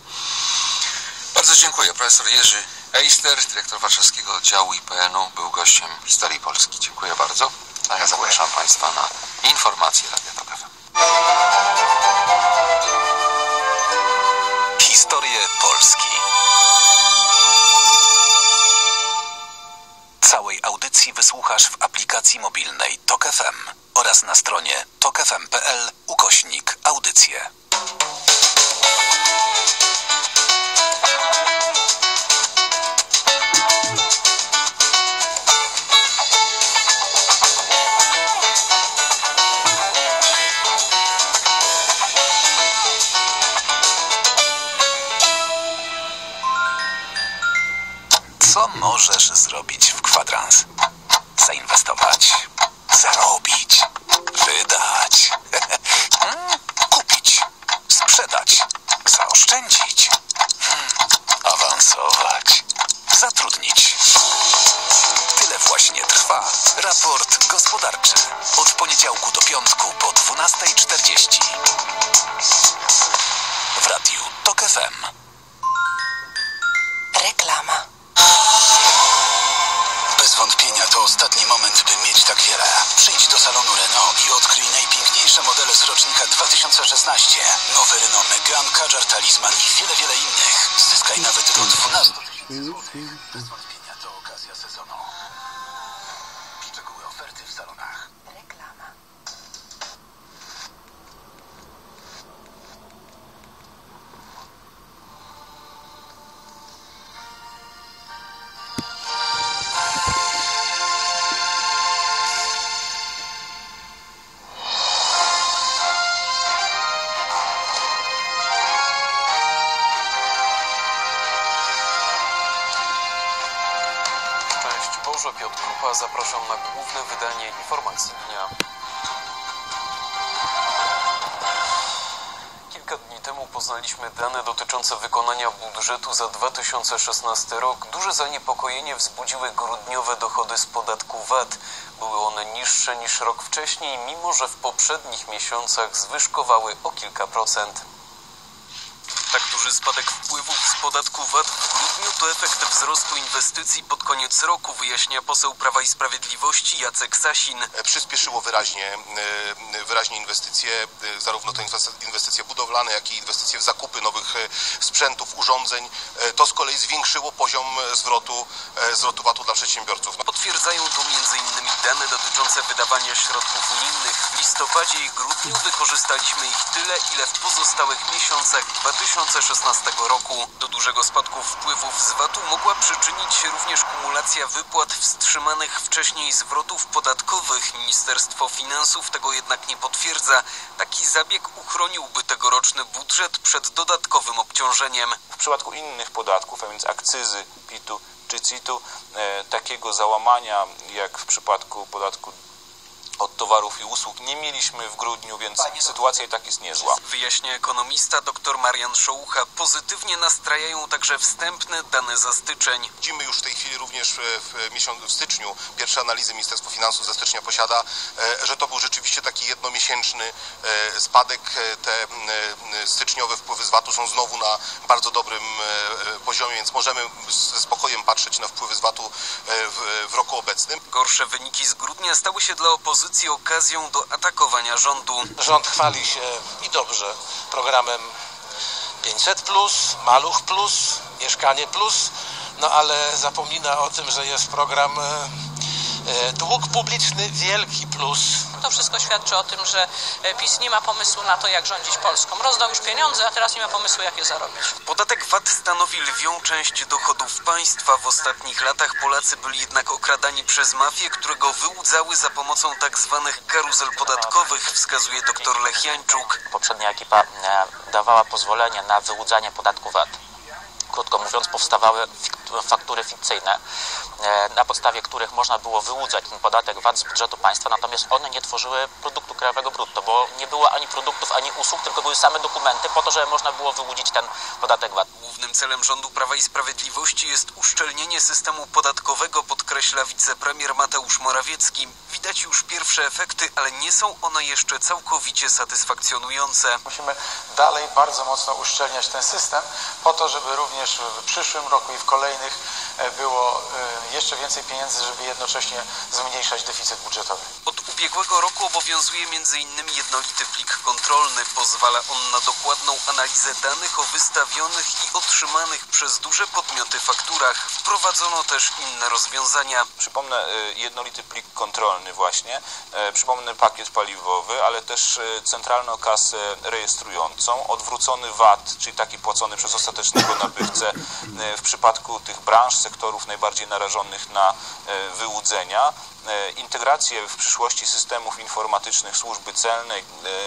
dziękuję. Profesor Jerzy Eister, dyrektor warszawskiego oddziału IPN-u, był gościem Historii Polski. Dziękuję bardzo. A ja zapraszam Państwa na informacje Radia Tok FM.
Historie Polski. Całej audycji wysłuchasz w aplikacji mobilnej Tok FM oraz na stronie tokfm.pl/audycje. Co możesz zrobić w kwadrans? Zainwestować, zarobić, wydać, kupić, sprzedać, zaoszczędzić, awansować, zatrudnić. Tyle właśnie trwa raport gospodarczy. Od poniedziałku do piątku po 12:40. W Radiu Tok FM.
Reklama.
Bez wątpienia to ostatni moment, by mieć tak wiele. Przyjdź do salonu Renault i odkryj najpiękniejsze modele z rocznika 2016. Nowy Renault Megane, Kadżar, Talisman i wiele innych. Zyskaj nawet do 12 000 złotych. Bez wątpienia to okazja sezonu. Szczegóły oferty w salonach.
Reklama.
Piotr Krupa, zapraszam na główne wydanie informacji dnia. Kilka dni temu poznaliśmy dane dotyczące wykonania budżetu za 2016 rok. Duże zaniepokojenie wzbudziły grudniowe dochody z podatku VAT. Były one niższe niż rok wcześniej, mimo że w poprzednich miesiącach zwyżkowały o kilka procent. Tak duży spadek wpływów z podatku VAT w grudniu to efekt wzrostu inwestycji pod koniec roku, wyjaśnia poseł Prawa i Sprawiedliwości Jacek Sasin.
Przyspieszyło wyraźnie inwestycje, zarówno te inwestycje budowlane, jak i inwestycje w zakupy nowych sprzętów, urządzeń. To z kolei zwiększyło poziom zwrotu VAT-u dla przedsiębiorców.
Potwierdzają to m.in. dane dotyczące wydawania środków unijnych. W listopadzie i grudniu wykorzystaliśmy ich tyle, ile w pozostałych miesiącach 2016 roku. Do dużego spadku wpływów z VAT-u mogła przyczynić się również kumulacja wypłat wstrzymanych wcześniej zwrotów podatkowych. Ministerstwo Finansów tego jednak nie potwierdza. Taki zabieg uchroniłby tegoroczny budżet przed dodatkowym obciążeniem.
W przypadku innych podatków, a więc akcyzy, PIT-u czy CIT-u, takiego załamania jak w przypadku podatku od towarów i usług nie mieliśmy w grudniu, więc sytuacja i tak jest niezła.
Wyjaśnia ekonomista dr Marian Szołucha. Pozytywnie nastrajają także wstępne dane za styczeń.
Widzimy już w tej chwili również w styczniu, pierwsze analizy Ministerstwo Finansów ze stycznia posiada, że to był rzeczywiście taki jednomiesięczny spadek. Te styczniowe wpływy z VAT-u są znowu na bardzo dobrym poziomie, więc możemy ze spokojem patrzeć na wpływy z VAT-u w roku obecnym.
Gorsze wyniki z grudnia stały się dla opozycji okazją do atakowania rządu.
Rząd chwali się i dobrze programem 500+, Maluch+, Mieszkanie+, no ale zapomina o tym, że jest program dług publiczny wielki plus.
To wszystko świadczy o tym, że PiS nie ma pomysłu na to, jak rządzić Polską. Rozdał już pieniądze, a teraz nie ma pomysłu, jak je zarobić.
Podatek VAT stanowi lwią część dochodów państwa. W ostatnich latach Polacy byli jednak okradani przez mafie, które go wyłudzały za pomocą tak zwanych karuzel podatkowych, wskazuje dr Lech Jańczuk.
Poprzednia ekipa dawała pozwolenie na wyłudzanie podatku VAT. Krótko mówiąc, powstawały faktury fikcyjne, na podstawie których można było wyłudzać ten podatek VAT z budżetu państwa, natomiast one nie tworzyły produktu krajowego brutto, bo nie było ani produktów, ani usług, tylko były same dokumenty po to, żeby można było wyłudzić ten podatek VAT.
Głównym celem rządu Prawa i Sprawiedliwości jest uszczelnienie systemu podatkowego, podkreśla wicepremier Mateusz Morawiecki. Widać już pierwsze efekty, ale nie są one jeszcze całkowicie satysfakcjonujące.
Musimy dalej bardzo mocno uszczelniać ten system po to, żeby również w przyszłym roku i w kolejnych było jeszcze więcej pieniędzy, żeby jednocześnie zmniejszać deficyt budżetowy.
Od ubiegłego roku obowiązuje m.in. jednolity plik kontrolny. Pozwala on na dokładną analizę danych o wystawionych i otrzymanych przez duże podmioty fakturach. Wprowadzono też inne rozwiązania.
Przypomnę jednolity plik kontrolny właśnie, przypomnę pakiet paliwowy, ale też centralną kasę rejestrującą, odwrócony VAT, czyli taki płacony przez ostatecznego nabywcę w przypadku tych branż, sektorów najbardziej narażonych na wyłudzenia, integrację w przyszłości systemów informatycznych służby celnej,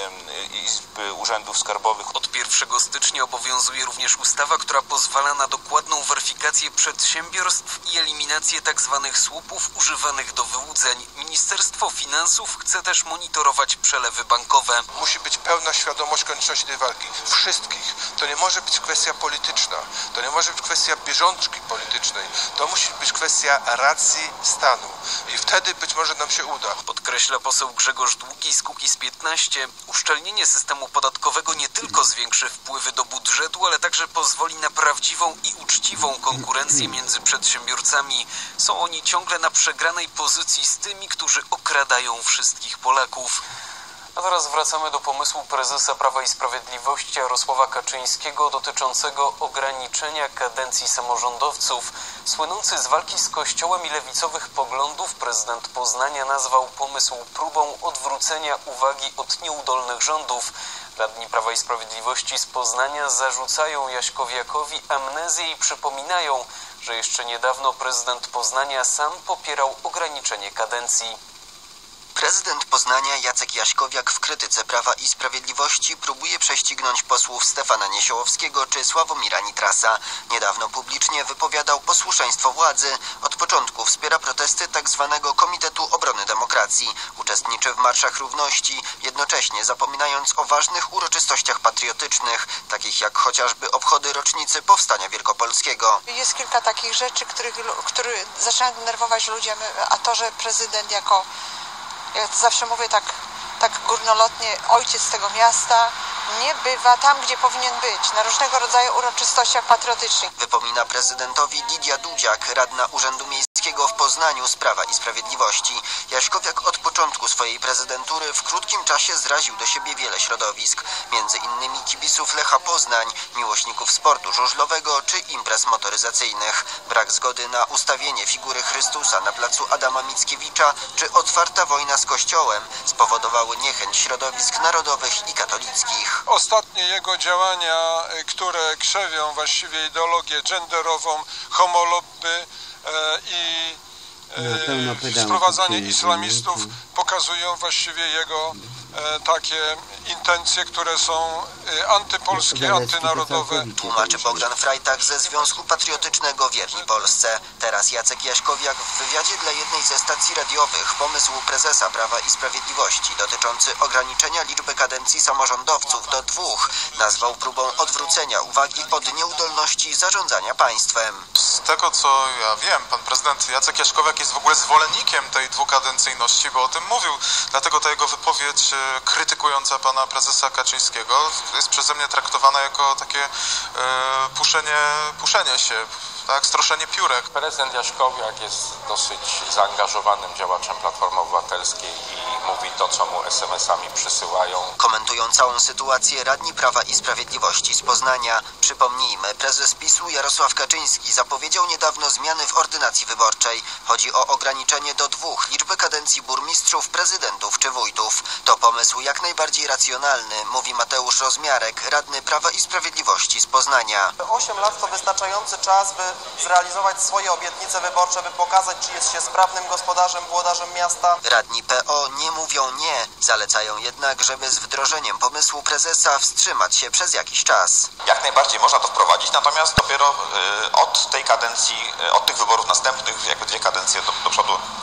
Izby Urzędów Skarbowych.
Od 1 stycznia obowiązuje również ustawa, która pozwala na dokładną weryfikację przedsiębiorstw i eliminację tzw. słupów używanych do wyłudzeń. Ministerstwo Finansów chce też monitorować przelewy bankowe.
Musi być pełna świadomość konieczności tej walki. Wszystkich. To nie może być kwestia polityczna. To nie może być kwestia bieżączki politycznej. To musi być kwestia racji stanu. I wtedy być może nam się uda.
Podkreśla poseł Grzegorz Długi z Kukiz15. Uszczelnienie systemu podatkowego nie tylko zwiększy wpływy do budżetu, ale także pozwoli na prawdziwą i uczciwą konkurencję między przedsiębiorcami. Są oni ciągle na przegranej pozycji z tymi, którzy okradają wszystkich Polaków. A teraz wracamy do pomysłu prezesa Prawa i Sprawiedliwości Jarosława Kaczyńskiego dotyczącego ograniczenia kadencji samorządowców. Słynący z walki z Kościołem i lewicowych poglądów prezydent Poznania nazwał pomysł próbą odwrócenia uwagi od nieudolnych rządów. Radni Prawa i Sprawiedliwości z Poznania zarzucają Jaśkowiakowi amnezję i przypominają, że jeszcze niedawno prezydent Poznania sam popierał ograniczenie kadencji.
Prezydent Poznania Jacek Jaśkowiak w krytyce Prawa i Sprawiedliwości próbuje prześcignąć posłów Stefana Niesiołowskiego czy Sławomira Nitrasa. Niedawno publicznie wypowiadał posłuszeństwo władzy. Od początku wspiera protesty tzw. Komitetu Obrony Demokracji. Uczestniczy w marszach równości, jednocześnie zapominając o ważnych uroczystościach patriotycznych, takich jak chociażby obchody rocznicy Powstania Wielkopolskiego.
Jest kilka takich rzeczy, które zaczynają denerwować ludziom, a to, że prezydent jako, jak zawsze mówię tak górnolotnie, ojciec tego miasta, nie bywa tam, gdzie powinien być, na różnego rodzaju uroczystościach patriotycznych.
Wypomina prezydentowi Lidia Dudziak, radna Urzędu Miejskiego w Poznaniu z Prawa i Sprawiedliwości. Jaśkowiak od początku swojej prezydentury w krótkim czasie zraził do siebie wiele środowisk, między innymi kibiców Lecha Poznań, miłośników sportu żużlowego czy imprez motoryzacyjnych. Brak zgody na ustawienie figury Chrystusa na placu Adama Mickiewicza czy otwarta wojna z Kościołem spowodowały niechęć środowisk narodowych i katolickich.
Ostatnie jego działania, które krzewią właściwie ideologię genderową, homolobby i sprowadzanie islamistów, pokazują właściwie jego takie intencje, które są antypolskie, antynarodowe.
Tłumaczy Bogdan Frajtak ze Związku Patriotycznego Wierni Polsce. Teraz Jacek Jaśkowiak w wywiadzie dla jednej ze stacji radiowych pomysł prezesa Prawa i Sprawiedliwości dotyczący ograniczenia liczby kadencji samorządowców do 2 nazwał próbą odwrócenia uwagi od nieudolności zarządzania państwem.
Z tego co ja wiem, pan prezydent Jacek Jaśkowiak jest w ogóle zwolennikiem tej dwukadencyjności, bo o tym mówił. Dlatego ta jego wypowiedź krytykująca pana prezesa Kaczyńskiego jest przeze mnie traktowana jako takie puszenie się, tak, stroszenie piórek.
Prezydent Jaśkowiak jest dosyć zaangażowanym działaczem Platformy Obywatelskiej i mówi to, co mu SMS-ami przysyłają.
Komentują całą sytuację radni Prawa i Sprawiedliwości z Poznania. Przypomnijmy, prezes PiS-u Jarosław Kaczyński zapowiedział niedawno zmiany w ordynacji wyborczej. Chodzi o ograniczenie do 2 liczby kadencji burmistrzów, prezydentów czy wójtów. To pomysł jak najbardziej racjonalny, mówi Mateusz Rozmiarek, radny Prawa i Sprawiedliwości z Poznania.
8 lat to wystarczający czas, by zrealizować swoje obietnice wyborcze, by pokazać, czy jest się sprawnym gospodarzem, włodarzem miasta.
Radni PO nie mówią nie, zalecają jednak, żeby z wdrożeniem pomysłu prezesa wstrzymać się przez jakiś czas.
Jak najbardziej można to wprowadzić, natomiast dopiero od tej kadencji, od tych wyborów następnych, jakby 2 kadencje do przodu,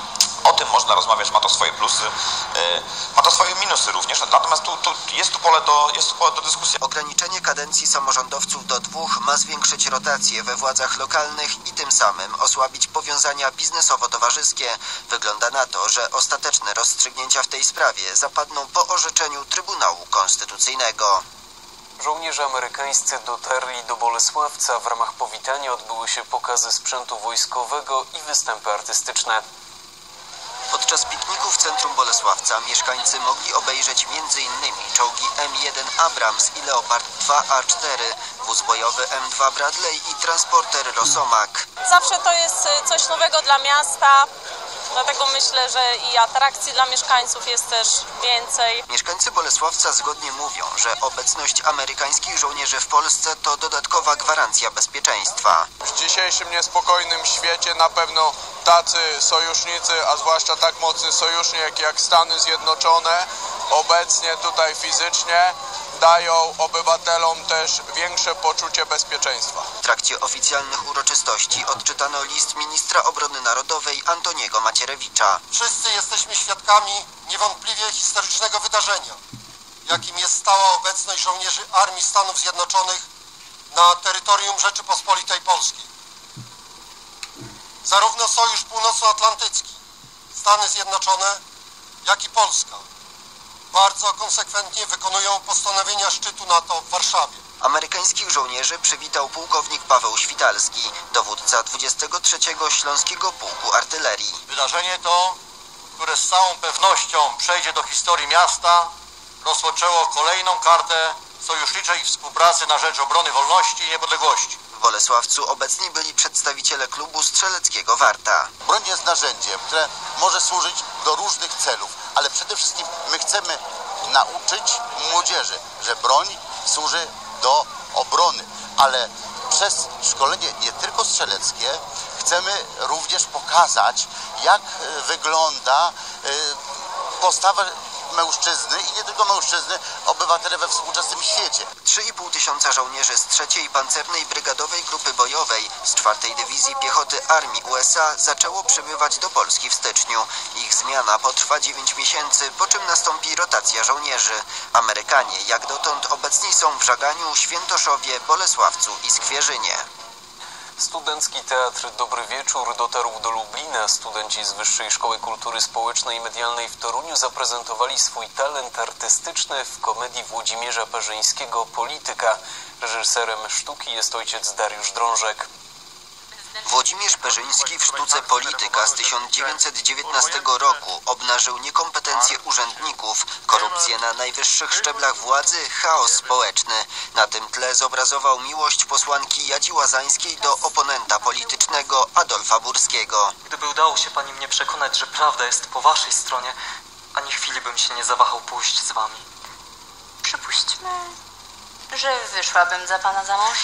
O tym można rozmawiać, ma to swoje plusy, ma to swoje minusy również, natomiast jest tu pole do dyskusji.
Ograniczenie kadencji samorządowców do 2 ma zwiększyć rotację we władzach lokalnych i tym samym osłabić powiązania biznesowo-towarzyskie. Wygląda na to, że ostateczne rozstrzygnięcia w tej sprawie zapadną po orzeczeniu Trybunału Konstytucyjnego.
Żołnierze amerykańscy dotarli do Bolesławca. W ramach powitania odbyły się pokazy sprzętu wojskowego i występy artystyczne.
Podczas pikniku w centrum Bolesławca mieszkańcy mogli obejrzeć m.in. czołgi M1 Abrams i Leopard 2A4, wóz bojowy M2 Bradley i transporter Rosomak.
Zawsze to jest coś nowego dla miasta, dlatego myślę, że i atrakcji dla mieszkańców jest też więcej.
Mieszkańcy Bolesławca zgodnie mówią, że obecność amerykańskich żołnierzy w Polsce to dodatkowa gwarancja bezpieczeństwa.
W dzisiejszym niespokojnym świecie na pewno tacy sojusznicy, a zwłaszcza tak mocny sojusznik jak Stany Zjednoczone, obecnie tutaj fizycznie dają obywatelom też większe poczucie bezpieczeństwa.
W trakcie oficjalnych uroczystości odczytano list ministra obrony narodowej Antoniego Macierewicza.
Wszyscy jesteśmy świadkami niewątpliwie historycznego wydarzenia, jakim jest stała obecność żołnierzy Armii Stanów Zjednoczonych na terytorium Rzeczypospolitej Polskiej. Zarówno Sojusz Północnoatlantycki, Stany Zjednoczone, jak i Polska bardzo konsekwentnie wykonują postanowienia szczytu NATO w Warszawie.
Amerykańskich żołnierzy przywitał pułkownik Paweł Świtalski, dowódca 23. Śląskiego Pułku Artylerii.
Wydarzenie to, które z całą pewnością przejdzie do historii miasta, rozpoczęło kolejną kartę sojuszniczej współpracy na rzecz obrony wolności i niepodległości.
W Bolesławcu obecni byli przedstawiciele klubu strzeleckiego Warta.
Broń jest narzędziem, które może służyć do różnych celów, ale przede wszystkim my chcemy nauczyć młodzieży, że broń służy do obrony, ale przez szkolenie nie tylko strzeleckie chcemy również pokazać, jak wygląda postawa mężczyzny i nie tylko mężczyzny, obywatele we współczesnym świecie.
3,5 tysiąca żołnierzy z 3. Pancernej Brygadowej Grupy Bojowej z 4. Dywizji Piechoty Armii USA zaczęło przybywać do Polski w styczniu. Ich zmiana potrwa 9 miesięcy, po czym nastąpi rotacja żołnierzy. Amerykanie jak dotąd obecni są w Żaganiu, Świętoszowie, Bolesławcu i Skwierzynie.
Studencki Teatr Dobry Wieczór dotarł do Lublina. Studenci z Wyższej Szkoły Kultury Społecznej i Medialnej w Toruniu zaprezentowali swój talent artystyczny w komedii Włodzimierza Parzyńskiego Polityka. Reżyserem sztuki jest ojciec Dariusz Drążek.
Włodzimierz Parzyński w sztuce Polityka z 1919 roku obnażył niekompetencje urzędników, korupcję na najwyższych szczeblach władzy, chaos społeczny. Na tym tle zobrazował miłość posłanki Jadzi Łazańskiej do oponenta politycznego Adolfa Burskiego.
Gdyby udało się pani mnie przekonać, że prawda jest po waszej stronie, ani chwili bym się nie zawahał pójść z wami.
Przypuśćmy, że wyszłabym za pana za mąż.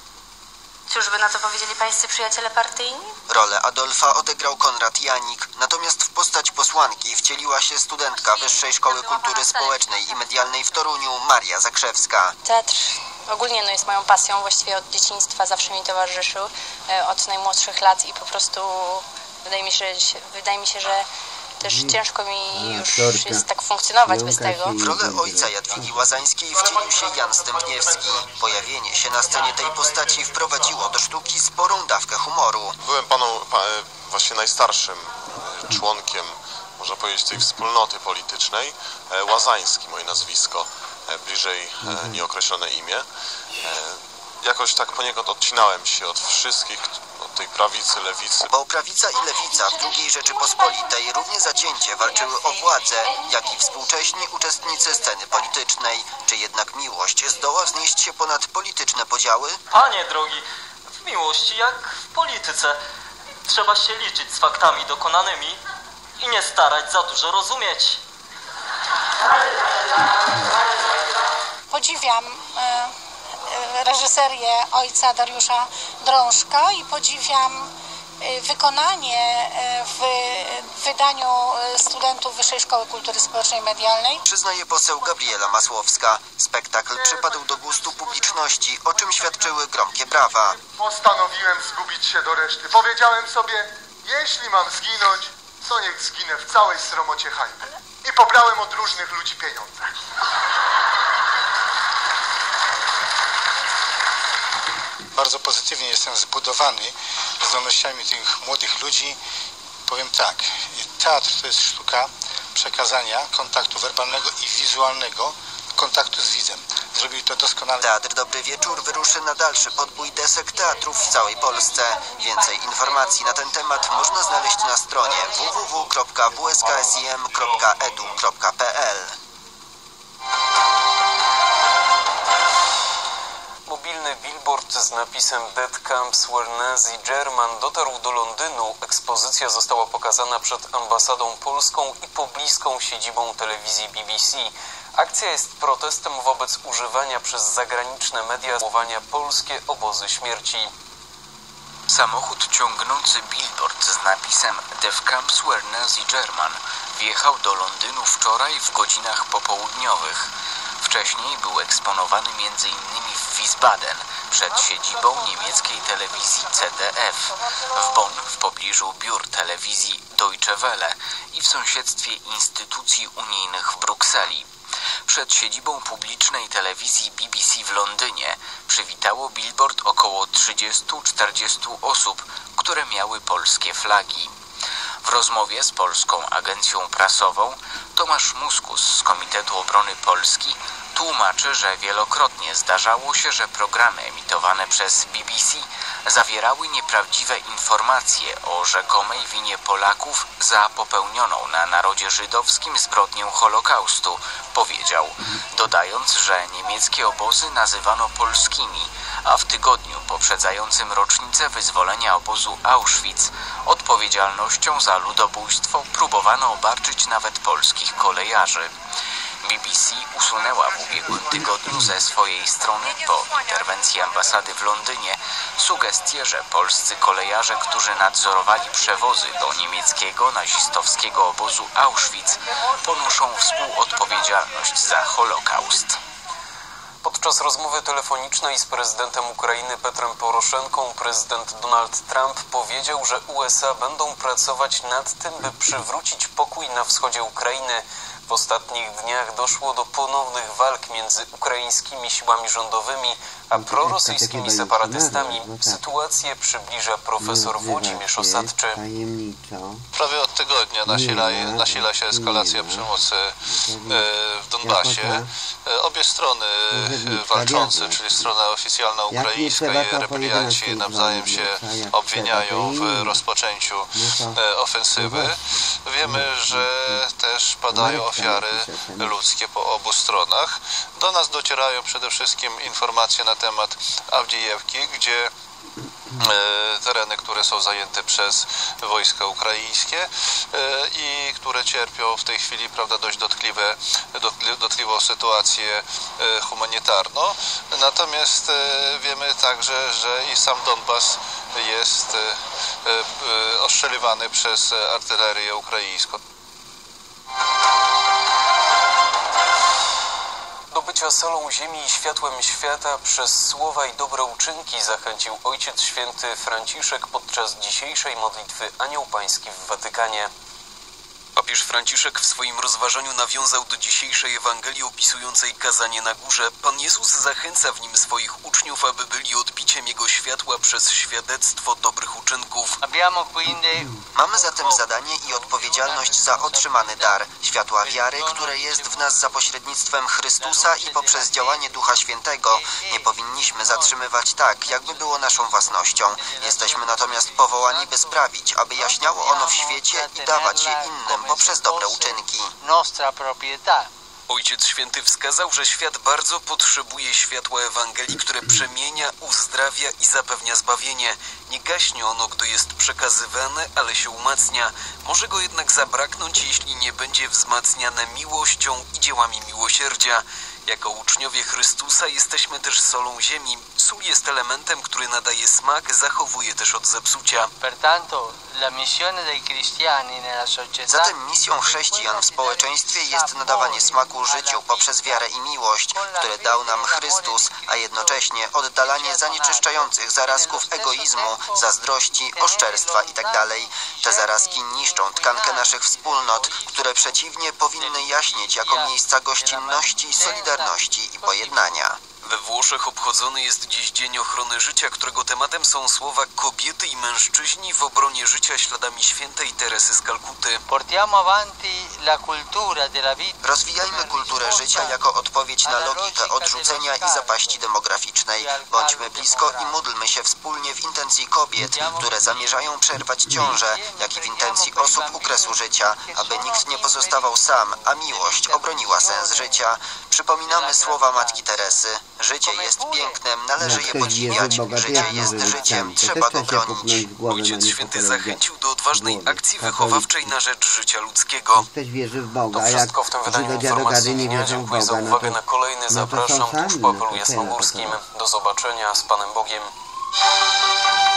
Cóż by na to powiedzieli pańscy przyjaciele partyjni?
Rolę Adolfa odegrał Konrad Janik, natomiast w postać posłanki wcieliła się studentka Wyższej Szkoły Kultury Społecznej i Medialnej w Toruniu Maria Zakrzewska.
Teatr ogólnie jest moją pasją, właściwie od dzieciństwa zawsze mi towarzyszył, od najmłodszych lat i po prostu wydaje mi się, że też ciężko mi już jest tak funkcjonować bez tego.
W rolę ojca Jadwigi Łazańskiej wcielił się Jan Stępniewski. Pojawienie się na scenie tej postaci wprowadziło do sztuki sporą dawkę humoru.
Byłem właśnie najstarszym członkiem, można powiedzieć, tej wspólnoty politycznej. Łazański, moje nazwisko, bliżej nieokreślone imię. Jakoś tak poniekąd odcinałem się od wszystkich, od tej prawicy, lewicy.
Bo prawica i lewica w II Rzeczypospolitej równie zacięcie walczyły o władzę, jak i współcześni uczestnicy sceny politycznej. Czy jednak miłość zdoła wznieść się ponad polityczne podziały?
Panie drogi, w miłości jak w polityce trzeba się liczyć z faktami dokonanymi i nie starać za dużo rozumieć.
Podziwiam reżyserię ojca Dariusza Drążka i podziwiam wykonanie w wydaniu studentów Wyższej Szkoły Kultury Społecznej i Medialnej.
Przyznaje poseł Gabriela Masłowska. Spektakl przypadł do gustu publiczności, o czym świadczyły gromkie brawa.
Postanowiłem zgubić się do reszty. Powiedziałem sobie, jeśli mam zginąć,
co niech zginę w całej sromocie hańby. I pobrałem od różnych ludzi pieniądze.
Bardzo pozytywnie jestem zbudowany zdolnościami tych młodych ludzi. Powiem tak, teatr to jest sztuka przekazania kontaktu werbalnego i wizualnego, kontaktu z widzem. Zrobili to doskonale.
Teatr Dobry Wieczór wyruszy na dalszy podbój desek teatrów w całej Polsce. Więcej informacji na ten temat można znaleźć na stronie www.wsksim.edu.pl.
Mobilny billboard z napisem Dead Camps Where Nazi German dotarł do Londynu. Ekspozycja została pokazana przed ambasadą polską i pobliską siedzibą telewizji BBC. Akcja jest protestem wobec używania przez zagraniczne media słowania polskie obozy śmierci.
Samochód ciągnący billboard z napisem Death Camps Where Nazi German wjechał do Londynu wczoraj w godzinach popołudniowych. Wcześniej był eksponowany m.in. w Wiesbaden przed siedzibą niemieckiej telewizji ZDF, w Bonn w pobliżu biur telewizji Deutsche Welle i w sąsiedztwie instytucji unijnych w Brukseli. Przed siedzibą publicznej telewizji BBC w Londynie przywitało billboard około 30-40 osób, które miały polskie flagi. W rozmowie z polską agencją prasową Tomasz Muskus z Komitetu Obrony Polski tłumaczy, że wielokrotnie zdarzało się, że programy emitowane przez BBC zawierały nieprawdziwe informacje o rzekomej winie Polaków za popełnioną na narodzie żydowskim zbrodnię Holokaustu, powiedział, dodając, że niemieckie obozy nazywano polskimi, a w tygodniu poprzedzającym rocznicę wyzwolenia obozu Auschwitz odpowiedzialnością za ludobójstwo próbowano obarczyć nawet polskich kolejarzy. BBC usunęła w ubiegłym tygodniu ze swojej strony po interwencji ambasady w Londynie sugestie, że polscy kolejarze, którzy nadzorowali przewozy do niemieckiego nazistowskiego obozu Auschwitz, ponoszą współodpowiedzialność za Holokaust.
Podczas rozmowy telefonicznej z prezydentem Ukrainy Petrem Poroszenką prezydent Donald Trump powiedział, że USA będą pracować nad tym, by przywrócić pokój na wschodzie Ukrainy. W ostatnich dniach doszło do ponownych walk między ukraińskimi siłami rządowymi a prorosyjskimi separatystami. Sytuację przybliża profesor Włodzimierz Osadczy.
Prawie od tygodnia nasila się eskalacja przemocy w Donbasie. Obie strony walczące, czyli strona oficjalna ukraińska i rebelianci nawzajem się obwiniają w rozpoczęciu ofensywy. Wiemy, że też padają ofiary ludzkie po obu stronach. Do nas docierają przede wszystkim informacje na temat Awdijewki, gdzie tereny, które są zajęte przez wojska ukraińskie i które cierpią w tej chwili, prawda, dość dotkliwą sytuację humanitarną. Natomiast wiemy także, że i sam Donbas jest ostrzeliwany przez artylerię ukraińską.
Do bycia solą ziemi i światłem świata przez słowa i dobre uczynki zachęcił Ojciec Święty Franciszek podczas dzisiejszej modlitwy Anioł Pański w Watykanie. Papież Franciszek w swoim rozważaniu nawiązał do dzisiejszej Ewangelii opisującej kazanie na górze. Pan Jezus zachęca w nim swoich uczniów, aby byli odbiciem Jego światła przez świadectwo dobrych uczynków.
Mamy zatem zadanie i odpowiedzialność za otrzymany dar, światła wiary, które jest w nas za pośrednictwem Chrystusa i poprzez działanie Ducha Świętego. Nie powinniśmy zatrzymywać tak, jakby było naszą własnością. Jesteśmy natomiast powołani, by sprawić, aby jaśniało ono w świecie i dawać je innym poprzez dobre uczynki.
Ojciec Święty wskazał, że świat bardzo potrzebuje światła Ewangelii, które przemienia, uzdrawia i zapewnia zbawienie. Nie gaśnie ono, gdy jest przekazywane, ale się umacnia. Może go jednak zabraknąć, jeśli nie będzie wzmacniane miłością i dziełami miłosierdzia.
Jako uczniowie Chrystusa jesteśmy też solą ziemi. Sól jest elementem, który nadaje smak, zachowuje też od zepsucia.
Zatem misją chrześcijan w społeczeństwie jest nadawanie smaku życiu poprzez wiarę i miłość, które dał nam Chrystus, a jednocześnie oddalanie zanieczyszczających zarazków egoizmu, zazdrości, oszczerstwa itd. Te zarazki niszczą tkankę naszych wspólnot, które przeciwnie powinny jaśnieć jako miejsca gościnności, solidarności i pojednania.
We Włoszech obchodzony jest dziś Dzień Ochrony Życia, którego tematem są słowa kobiety i mężczyźni w obronie życia śladami świętej Teresy z Kalkuty.
Rozwijajmy kulturę życia jako odpowiedź na logikę odrzucenia i zapaści demograficznej. Bądźmy blisko i módlmy się wspólnie w intencji kobiet, które zamierzają przerwać ciążę, jak i w intencji osób u kresu życia, aby nikt nie pozostawał sam, a miłość obroniła sens życia. Przypominamy słowa Matki Teresy. Życie jest pięknem, należy je podziwiać. Życie jest życiem, trzeba go bronić.
Ojciec Święty zachęcił do odważnej akcji wychowawczej na rzecz życia ludzkiego.
Ktoś wierzy w Boga,
To wszystko w tym wydaniu informacji dnia. Dziękuję za uwagę. Na kolejny zapraszam tuż po Apelu Jasnogórskim. Do zobaczenia, z Panem Bogiem.